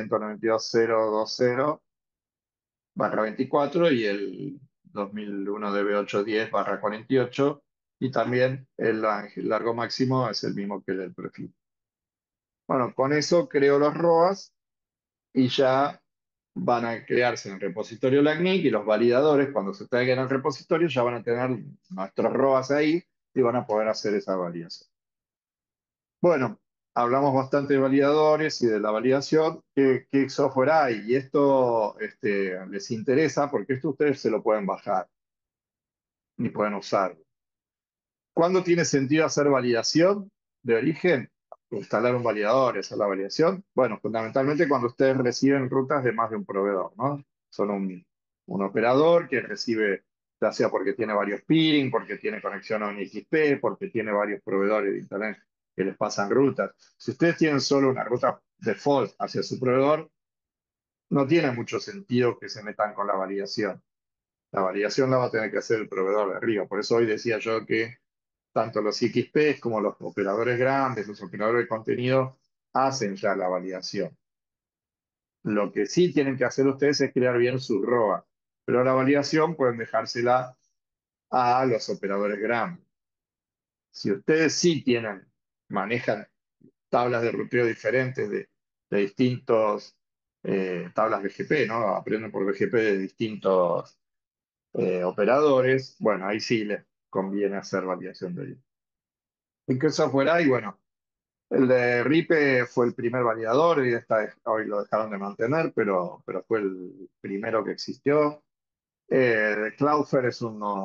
192.020/24 y el 2001 DB810/48 y también el largo máximo es el mismo que el del perfil. Bueno, con eso creo los ROAS y ya van a crearse en el repositorio LACNIC y los validadores, cuando se traigan al repositorio, ya van a tener nuestros ROAS ahí y van a poder hacer esa validación. Bueno, hablamos bastante de validadores y de la validación. ¿Qué software hay? Y esto les interesa porque esto ustedes se lo pueden bajar y pueden usar. ¿Cuándo tiene sentido hacer validación de origen? Instalar un validador, hacer la validación. Bueno, fundamentalmente cuando ustedes reciben rutas de más de un proveedor, ¿no? Son un operador que recibe, ya sea porque tiene varios peering, porque tiene conexión a un XP, porque tiene varios proveedores de Internet que les pasan rutas. Si ustedes tienen solo una ruta default hacia su proveedor, no tiene mucho sentido que se metan con la validación. La validación la va a tener que hacer el proveedor de arriba. Por eso hoy decía yo que tanto los XP como los operadores grandes, los operadores de contenido, hacen ya la validación. Lo que sí tienen que hacer ustedes es crear bien su ROA, pero la validación pueden dejársela a los operadores grandes. Si ustedes sí manejan tablas de ruteo diferentes de distintos tablas BGP, ¿no? Aprenden por BGP de distintos operadores, bueno, ahí sí les conviene hacer validación de ellos. ¿En qué software hay? Bueno, el de Ripe fue el primer validador y hoy lo dejaron de mantener, pero fue el primero que existió. Cloudflare es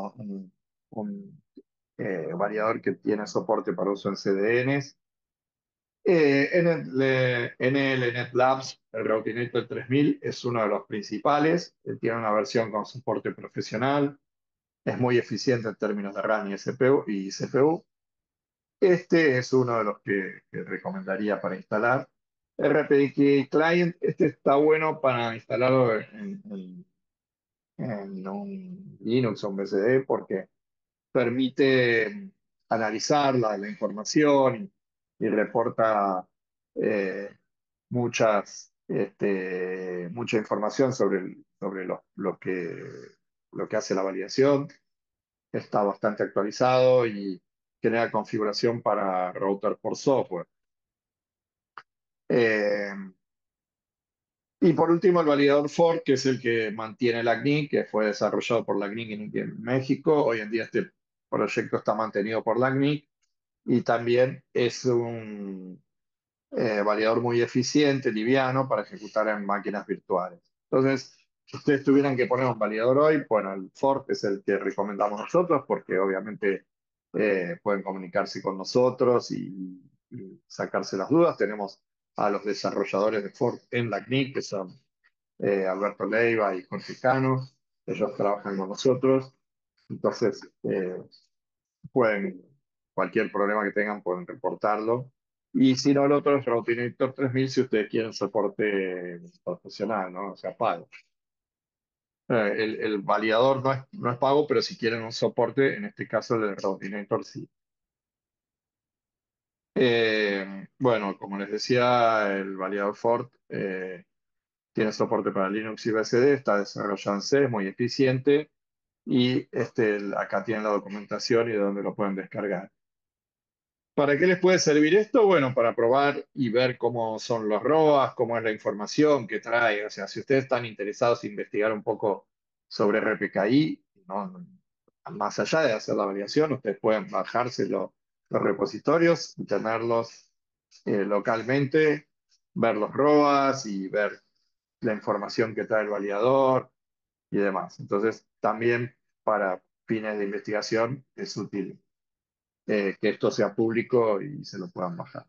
un validador que tiene soporte para uso en CDNs. NLNet Labs, el Routinator 3000, es uno de los principales. Tiene una versión con soporte profesional. Es muy eficiente en términos de RAM y CPU. Este es uno de los que recomendaría para instalar. RPD Client, este está bueno para instalarlo en un Linux o un BSD porque permite analizar la información y reporta eh, mucha información sobre lo que hace la validación. Está bastante actualizado y genera configuración para router por software. Eh, y por último, el validador Ford, que es el que mantiene la CNIC, que fue desarrollado por la CNIC en México. Hoy en día este proyecto está mantenido por la CNIC y también es un validador muy eficiente, liviano, para ejecutar en máquinas virtuales. Entonces, si ustedes tuvieran que poner un validador hoy, bueno, el Ford es el que recomendamos nosotros porque obviamente pueden comunicarse con nosotros y sacarse las dudas. Tenemos a los desarrolladores de Ford en la CNIC, que son Alberto Leiva y Jorge Cano. Ellos trabajan con nosotros. Entonces, pueden, cualquier problema que tengan, pueden reportarlo. Y si no, el otro es Routinator 3000 si ustedes quieren soporte profesional, ¿no? O sea, pago. El validador no es pago, pero si quieren un soporte, en este caso el de Routinator sí. Bueno, como les decía, el validador Ford tiene soporte para Linux y BSD, está desarrollado en C, es muy eficiente y acá tienen la documentación y de dónde lo pueden descargar. ¿Para qué les puede servir esto? Bueno, para probar y ver cómo son los ROAS, cómo es la información que trae. O sea, si ustedes están interesados en investigar un poco sobre RPKI, ¿no? Más allá de hacer la validación, ustedes pueden bajarse los repositorios y tenerlos localmente, ver los ROAS y ver la información que trae el validador y demás. Entonces, también para fines de investigación es útil que esto sea público y se lo puedan bajar.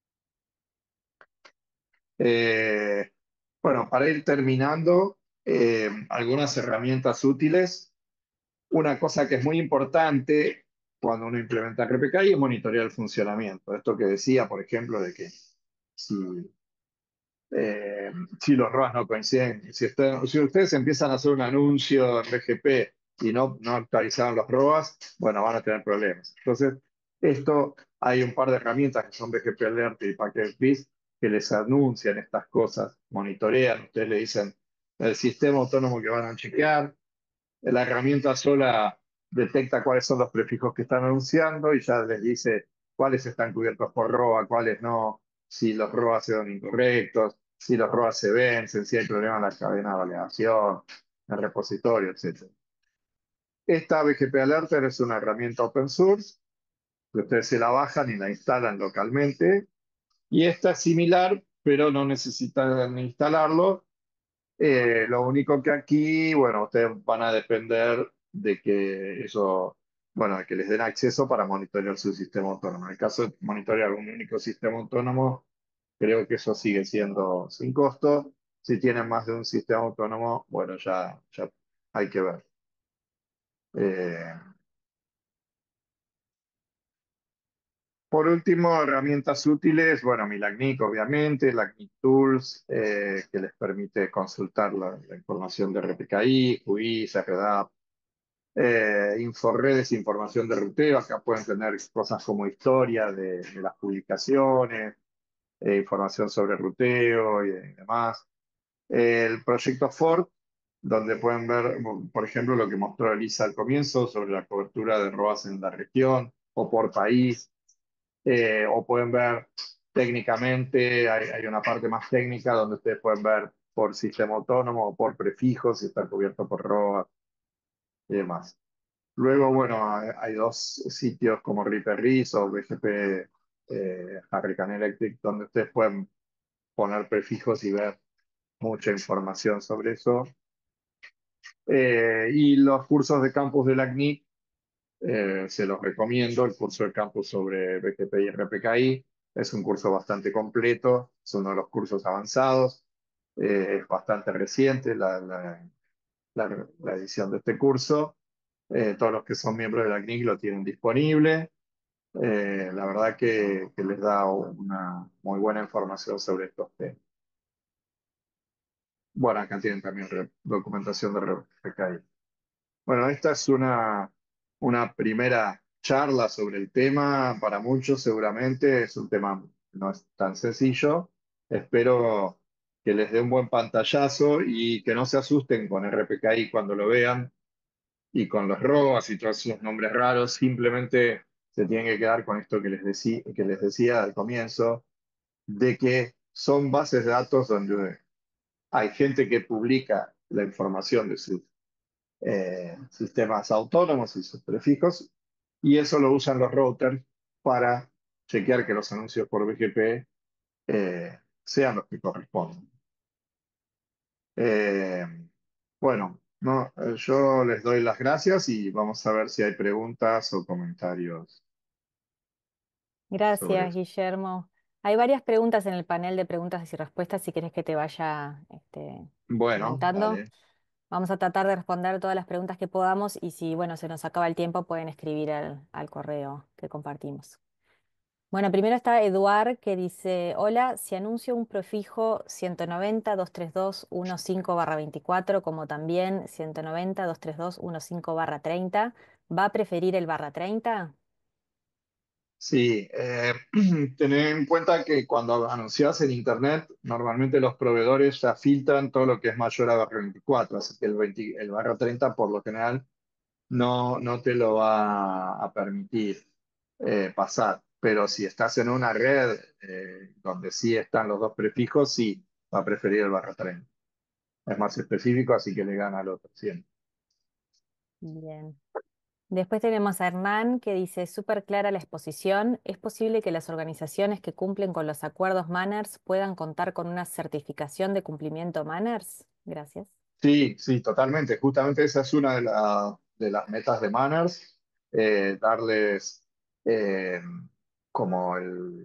Eh, bueno, para ir terminando, algunas herramientas útiles. Una cosa que es muy importante cuando uno implementa RPKI es monitorear el funcionamiento. Esto que decía, por ejemplo, de que si, eh, si los ROAS no coinciden. Si ustedes empiezan a hacer un anuncio en BGP y no actualizaron los ROAS, bueno, van a tener problemas. Entonces, esto hay un par de herramientas que son BGP Alert y PacketBeast que les anuncian estas cosas, monitorean, ustedes le dicen el sistema autónomo que van a chequear, la herramienta sola detecta cuáles son los prefijos que están anunciando y ya les dice cuáles están cubiertos por ROA, cuáles no, si los ROA son incorrectos, si los ROA se vencen, si hay problema en la cadena de validación, en el repositorio, etcétera. Esta BGP Alerter es una herramienta open source que ustedes se la bajan y la instalan localmente. Y esta es similar, pero no necesitan instalarlo. Lo único que aquí, bueno, ustedes van a depender de que eso, bueno, de que les den acceso para monitorear su sistema autónomo. En el caso de monitorear un único sistema autónomo, creo que eso sigue siendo sin costo. Si tienen más de un sistema autónomo, bueno, ya hay que ver. Eh, por último, herramientas útiles, bueno, mi LACNIC, obviamente, LACNIC Tools, que les permite consultar la información de RPKI, QI, CRDAP, Inforedes, información de ruteo. Acá pueden tener cosas como historia de las publicaciones, información sobre ruteo y demás. El proyecto Ford, donde pueden ver, por ejemplo, lo que mostró Elisa al comienzo sobre la cobertura de ROAS en la región o por país, o pueden ver técnicamente, hay una parte más técnica donde ustedes pueden ver por sistema autónomo o por prefijos si está cubierto por ROAS y demás. Luego, bueno, hay dos sitios como RiperRis o BGP Hurricane Electric, donde ustedes pueden poner prefijos y ver mucha información sobre eso. Y los cursos de campus de la CNIC, se los recomiendo. El curso de campus sobre BGP y RPKI es un curso bastante completo, es uno de los cursos avanzados, es bastante reciente la edición de este curso. Todos los que son miembros de la CNIC lo tienen disponible. La verdad que les da una muy buena información sobre estos temas. Bueno, acá tienen también documentación de RPKI. Bueno, esta es una primera charla sobre el tema. Para muchos seguramente es un tema que no es tan sencillo. Espero que les dé un buen pantallazo y que no se asusten con RPKI cuando lo vean y con los ROAS y todos esos nombres raros. Simplemente se tienen que quedar con esto que les decía al comienzo, de que son bases de datos donde hay gente que publica la información de sus sistemas autónomos y sus prefijos, y eso lo usan los routers para chequear que los anuncios por BGP sean los que corresponden. Eh, bueno, no, yo les doy las gracias y vamos a ver si hay preguntas o comentarios sobre Gracias, eso. Guillermo. Hay varias preguntas en el panel de preguntas y respuestas, si querés que te vaya Bueno, comentando. dale. Vamos a tratar de responder todas las preguntas que podamos y si, bueno, se nos acaba el tiempo, pueden escribir al correo que compartimos. Bueno, primero está Eduard que dice, hola, si anuncio un prefijo 190.232.15/24, como también 190.232.15/30, ¿va a preferir el /30? Sí, tener en cuenta que cuando anuncias en Internet, normalmente los proveedores ya filtran todo lo que es mayor a barra 24, así que el barra 30 por lo general no te lo va a permitir pasar. Pero si estás en una red donde sí están los dos prefijos, sí, va a preferir el barra 30. Es más específico, así que le gana al otro siempre. Bien. Después tenemos a Hernán que dice, súper clara la exposición. ¿Es posible que las organizaciones que cumplen con los acuerdos Manners puedan contar con una certificación de cumplimiento Manners? Gracias. Sí, sí, totalmente. Justamente esa es una de las metas de Manners, darles eh, como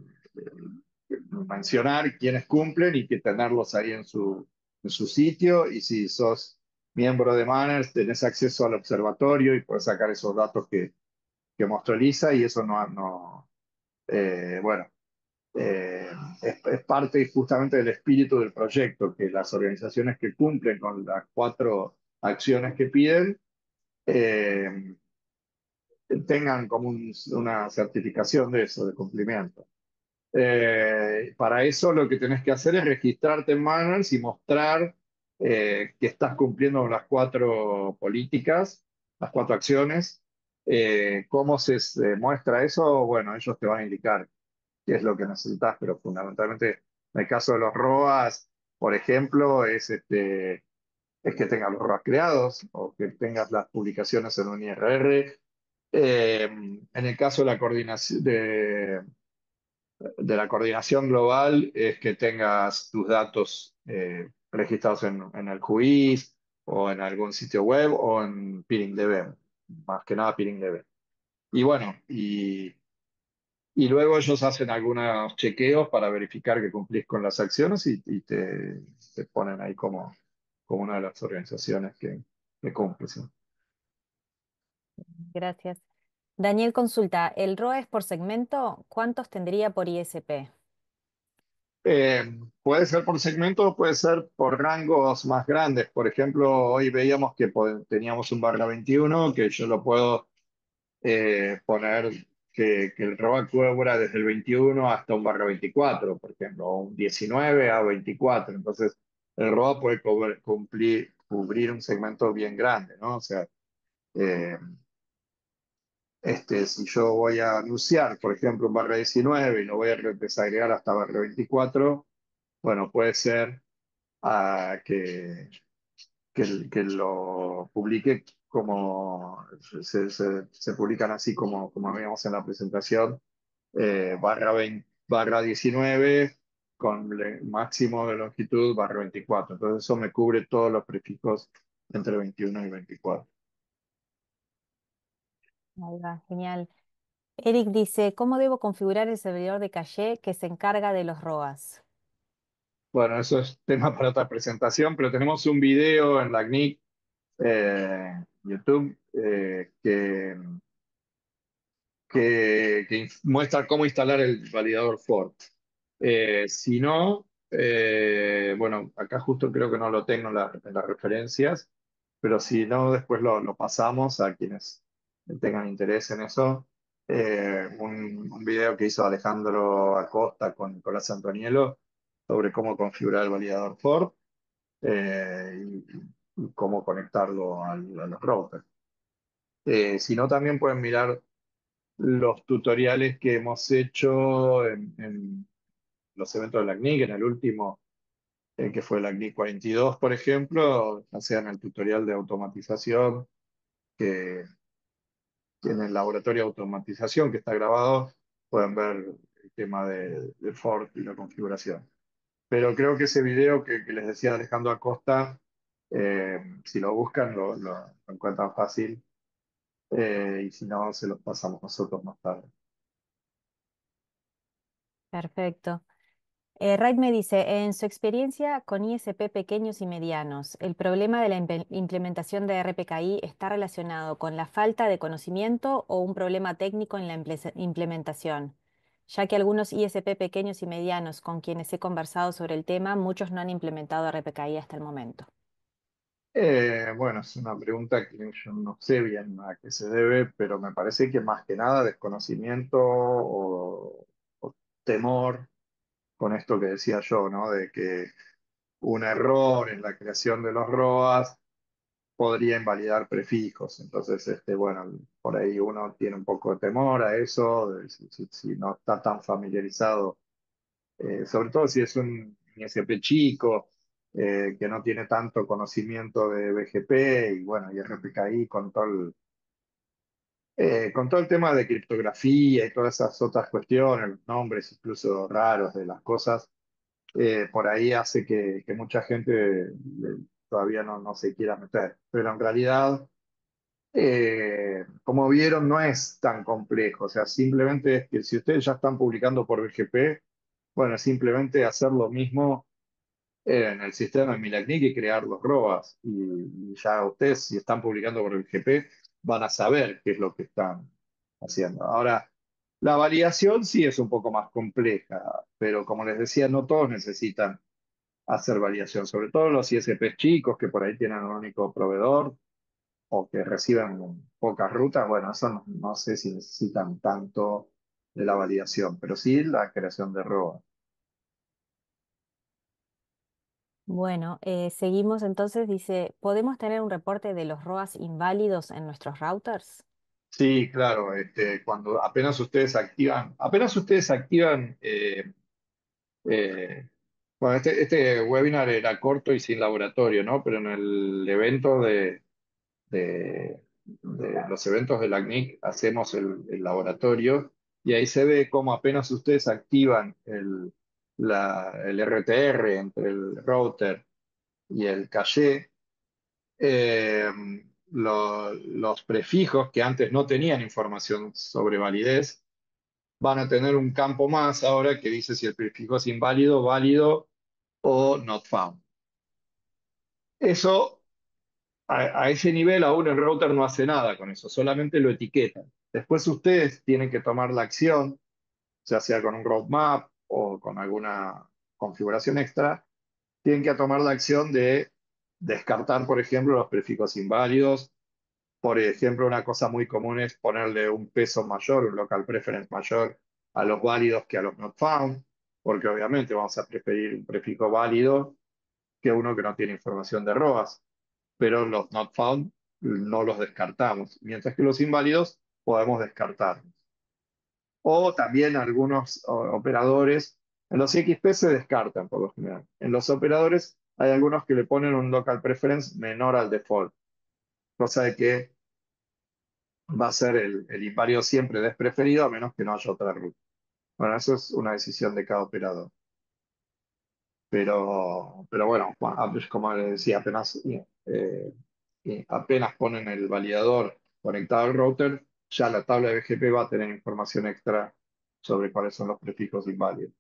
mencionar quiénes cumplen y que tenerlos ahí en su sitio. Y si sos miembro de Manners, tenés acceso al observatorio y puedes sacar esos datos que mostró Lisa y eso bueno. Eh, es parte justamente del espíritu del proyecto, que las organizaciones que cumplen con las cuatro acciones que piden eh, tengan como una certificación de eso, de cumplimiento. Para eso lo que tenés que hacer es registrarte en Manners y mostrar que estás cumpliendo las cuatro políticas, las cuatro acciones. ¿Cómo se muestra eso? Bueno, ellos te van a indicar qué es lo que necesitas, pero fundamentalmente en el caso de los ROAS, por ejemplo, es que tengas los ROAS creados o que tengas las publicaciones en un IRR. En el caso de la coordinación de la coordinación global es que tengas tus datos registrados en el juiz o en algún sitio web o en PeeringDB, más que nada PeeringDB. Y bueno, y luego ellos hacen algunos chequeos para verificar que cumplís con las acciones y te ponen ahí como una de las organizaciones que cumple, ¿sí? Gracias. Daniel consulta, ¿el ROE es por segmento? ¿Cuántos tendría por ISP? Puede ser por segmento, puede ser por rangos más grandes. Por ejemplo, hoy veíamos que teníamos un barra 21 que yo lo puedo poner que el ROA cubra desde el 21 hasta un barra 24, por ejemplo, o un 19 a 24. Entonces, el ROA puede cubrir un segmento bien grande, ¿no? O sea, eh, si yo voy a anunciar, por ejemplo, un barra 19 y lo voy a desagregar hasta barra 24, bueno, puede ser que lo publique como se publican así como veíamos en la presentación, barra 19 con máximo de longitud barra 24. Entonces eso me cubre todos los prefijos entre 21 y 24. Ahí va, genial. Eric dice, ¿cómo debo configurar el servidor de caché que se encarga de los ROAS? Bueno, eso es tema para otra presentación, pero tenemos un video en la CNIC, YouTube, que muestra cómo instalar el validador Ford. Si no, bueno, acá justo creo que no lo tengo en las referencias, pero si no, después lo pasamos a quienes tengan interés en eso. Un video que hizo Alejandro Acosta con Nicolás Antoniello sobre cómo configurar el validador Ford y cómo conectarlo a los routers. Si no, también pueden mirar los tutoriales que hemos hecho en los eventos de la CNIC, en el último, que fue la CNIC 42, por ejemplo, ya sea en el tutorial de automatización, que, que en el laboratorio de automatización que está grabado, pueden ver el tema de Ford y la configuración. Pero creo que ese video que les decía Alejandro Acosta, si lo buscan, lo encuentran fácil, y si no, se los pasamos nosotros más tarde. Perfecto. Wright me dice, en su experiencia con ISP pequeños y medianos, ¿el problema de la implementación de RPKI está relacionado con la falta de conocimiento o un problema técnico en la implementación? Ya que algunos ISP pequeños y medianos con quienes he conversado sobre el tema, muchos no han implementado RPKI hasta el momento. Bueno, es una pregunta que yo no sé bien a qué se debe, pero me parece que más que nada desconocimiento o temor con esto que decía yo, ¿no? De que un error en la creación de los ROAS podría invalidar prefijos. Entonces, bueno, por ahí uno tiene un poco de temor a eso, si no está tan familiarizado, sobre todo si es un ISP chico, que no tiene tanto conocimiento de BGP y bueno, y RPKI con todo el tema de criptografía y todas esas otras cuestiones, los nombres incluso raros de las cosas, por ahí hace que mucha gente todavía no se quiera meter. Pero en realidad, como vieron, no es tan complejo. O sea, simplemente es que si ustedes ya están publicando por BGP, bueno, simplemente hacer lo mismo en el sistema de Milacnic y crear los ROAS. Y ya ustedes, si están publicando por el GP, van a saber qué es lo que están haciendo. Ahora, La validación sí es un poco más compleja, pero como les decía, no todos necesitan hacer validación, sobre todo los ISPs chicos que por ahí tienen un único proveedor o que reciben pocas rutas. Bueno, eso no sé si necesitan tanto de la validación, pero sí la creación de ROA. Bueno, seguimos entonces, dice, ¿podemos tener un reporte de los ROAS inválidos en nuestros routers? Sí, claro, cuando apenas ustedes activan, eh, bueno, este webinar era corto y sin laboratorio, ¿no? Pero en el evento de los eventos de la CNIC hacemos el laboratorio y ahí se ve cómo apenas ustedes activan el RTR entre el router y el caché, eh, los prefijos que antes no tenían información sobre validez van a tener un campo más ahora que dice si el prefijo es inválido, válido o not found. Eso, a ese nivel aún el router no hace nada con eso, solamente lo etiqueta. Después ustedes tienen que tomar la acción, ya sea con un roadmap o con alguna configuración extra, tienen que tomar la acción de descartar, por ejemplo, los prefijos inválidos. Por ejemplo, una cosa muy común es ponerle un peso mayor, un local preference mayor a los válidos que a los not found, porque obviamente vamos a preferir un prefijo válido que uno que no tiene información de ROAS, pero los not found no los descartamos, mientras que los inválidos podemos descartarlos. O también algunos operadores, en los XP se descartan por lo general. En los operadores hay algunos que le ponen un local preference menor al default, cosa de que va a ser el inválido siempre despreferido a menos que no haya otra ruta. Bueno, eso es una decisión de cada operador. Pero bueno, como les decía, apenas ponen el validador conectado al router, ya la tabla de BGP va a tener información extra sobre cuáles son los prefijos inválidos.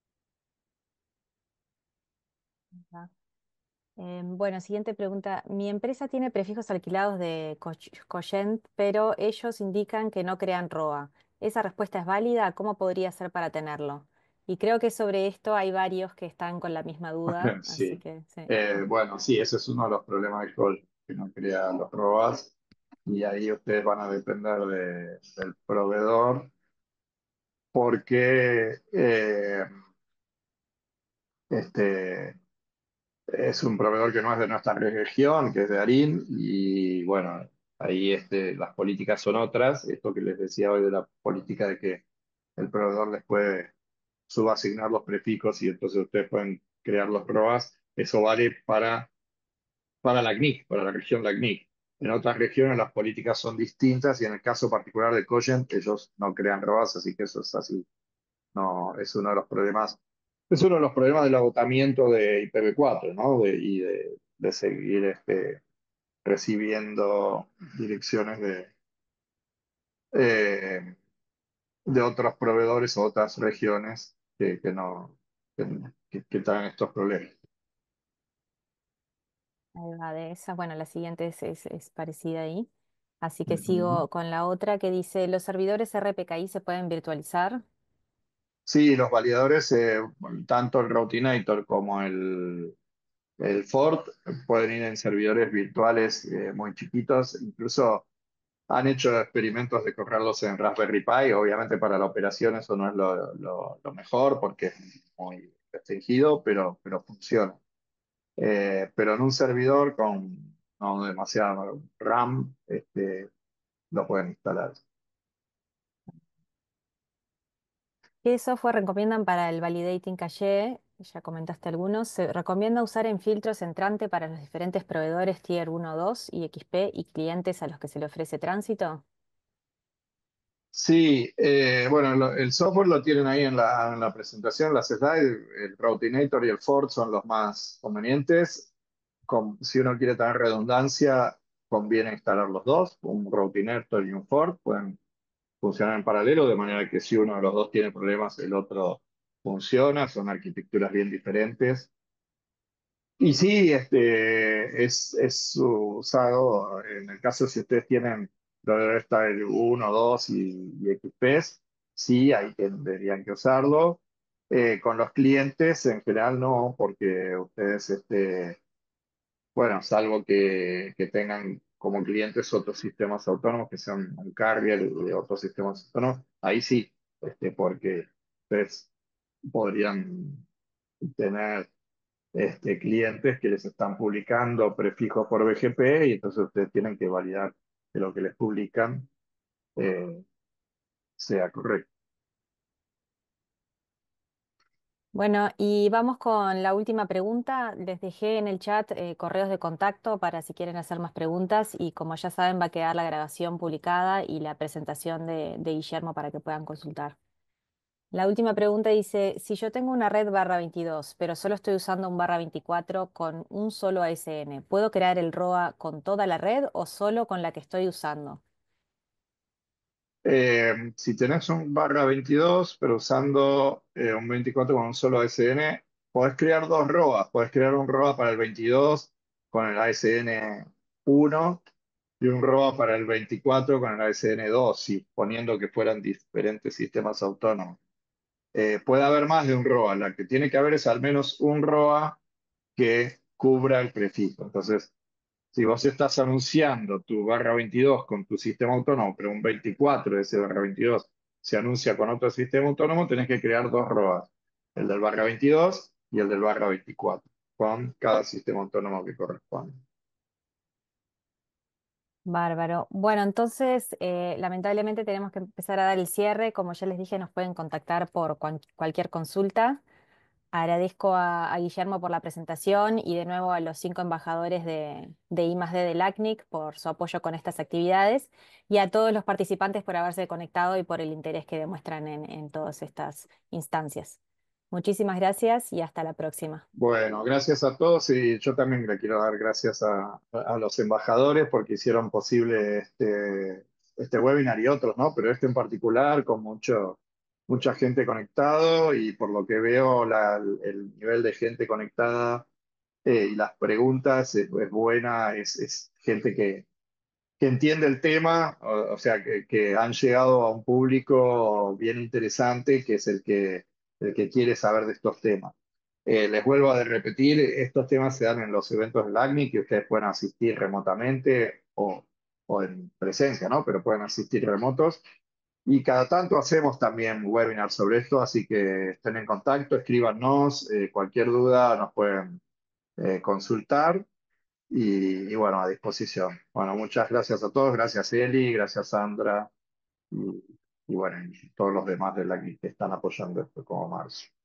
Ajá. Bueno, siguiente pregunta. Mi empresa tiene prefijos alquilados de Cogent, pero ellos indican que no crean ROA. ¿Esa respuesta es válida? ¿Cómo podría ser para tenerlo? Y creo que sobre esto hay varios que están con la misma duda, así Sí. que sí. Bueno, sí, ese es uno de los problemas de Call, que no crea los ROAS, y ahí ustedes van a depender del proveedor, porque este, es un proveedor que no es de nuestra región, que es de Arin, y bueno, ahí las políticas son otras. Esto que les decía hoy de la política de que el proveedor les puede subasignar los prefijos y entonces ustedes pueden crear los ROAS, eso vale para la CNIC, para la región LACNIC. En otras regiones las políticas son distintas y en el caso particular de Cogent, ellos no crean ROAS, así que eso es así. No, es uno de los problemas. Es uno de los problemas del agotamiento de IPv4, ¿no? De seguir recibiendo direcciones eh, de otros proveedores o otras regiones que no que traen estos problemas. Ahí va de esa. Bueno, la siguiente es parecida ahí. Así que Ujú. sigo con la otra que dice, ¿los servidores RPKI se pueden virtualizar? Sí, los validadores, tanto el Routinator como el Fort, pueden ir en servidores virtuales muy chiquitos, incluso han hecho experimentos de correrlos en Raspberry Pi. Obviamente para la operación eso no es lo mejor porque es muy restringido, pero funciona. Pero en un servidor con no demasiado RAM, lo pueden instalar. ¿Qué software recomiendan para el Validating Cache? Ya comentaste algunos. Se recomienda usar en filtros entrante para los diferentes proveedores Tier 1, 2 y XP y clientes a los que se le ofrece tránsito. Sí, bueno, el software lo tienen ahí en la presentación, las slides. El Routinator y el Fort son los más convenientes. Si uno quiere tener redundancia, conviene instalar los dos, un Routinator y un Fort. Pueden funcionar en paralelo, de manera que si uno de los dos tiene problemas, el otro funciona. Son arquitecturas bien diferentes. Y sí, es usado en el caso si ustedes tienen, debe estar el 1, 2 y XPs. sí, ahí tendrían que usarlo. Con los clientes en general no, porque ustedes, bueno, salvo que tengan como clientes otros sistemas autónomos que sean un carrier de otros sistemas autónomos, ahí sí, porque ustedes podrían tener clientes que les están publicando prefijos por BGP y entonces ustedes tienen que validar que lo que les publican eh, sea correcto. Bueno, y vamos con la última pregunta. Les dejé en el chat correos de contacto para si quieren hacer más preguntas y como ya saben va a quedar la grabación publicada y la presentación de Guillermo para que puedan consultar. La última pregunta dice, si yo tengo una red barra 22, pero solo estoy usando un barra 24 con un solo ASN, ¿puedo crear el ROA con toda la red o solo con la que estoy usando? Si tenés un barra 22, pero usando un 24 con un solo ASN, podés crear dos ROAs. Podés crear un ROA para el 22 con el ASN 1 y un ROA para el 24 con el ASN 2, y poniendo que fueran diferentes sistemas autónomos. Puede haber más de un ROA. La que tiene que haber es al menos un ROA que cubra el prefijo. Entonces, si vos estás anunciando tu barra 22 con tu sistema autónomo, pero un 24 de ese barra 22 se anuncia con otro sistema autónomo, tenés que crear dos ROAs, el del barra 22 y el del barra 24, con cada sistema autónomo que corresponde. Bárbaro. Bueno, entonces, lamentablemente tenemos que empezar a dar el cierre. Como ya les dije, nos pueden contactar por cualquier consulta. Agradezco a Guillermo por la presentación y de nuevo a los 5 embajadores de I+D del ACNIC por su apoyo con estas actividades y a todos los participantes por haberse conectado y por el interés que demuestran en todas estas instancias. Muchísimas gracias y hasta la próxima. Bueno, gracias a todos y yo también le quiero dar gracias a los embajadores porque hicieron posible este webinar y otros, ¿no? Pero este en particular con mucha gente conectado y por lo que veo el nivel de gente conectada y las preguntas es buena, es gente que entiende el tema, o sea, que han llegado a un público bien interesante, que es el que quiere saber de estos temas. Les vuelvo a repetir, estos temas se dan en los eventos del ACNI, que ustedes pueden asistir remotamente o en presencia, ¿no? Pero pueden asistir remotos. Y cada tanto hacemos también webinars sobre esto, así que estén en contacto, escríbanos, cualquier duda nos pueden consultar y bueno, a disposición. Bueno, muchas gracias a todos, gracias Eli, gracias Sandra y bueno, y todos los demás de la que están apoyando esto como Marzo.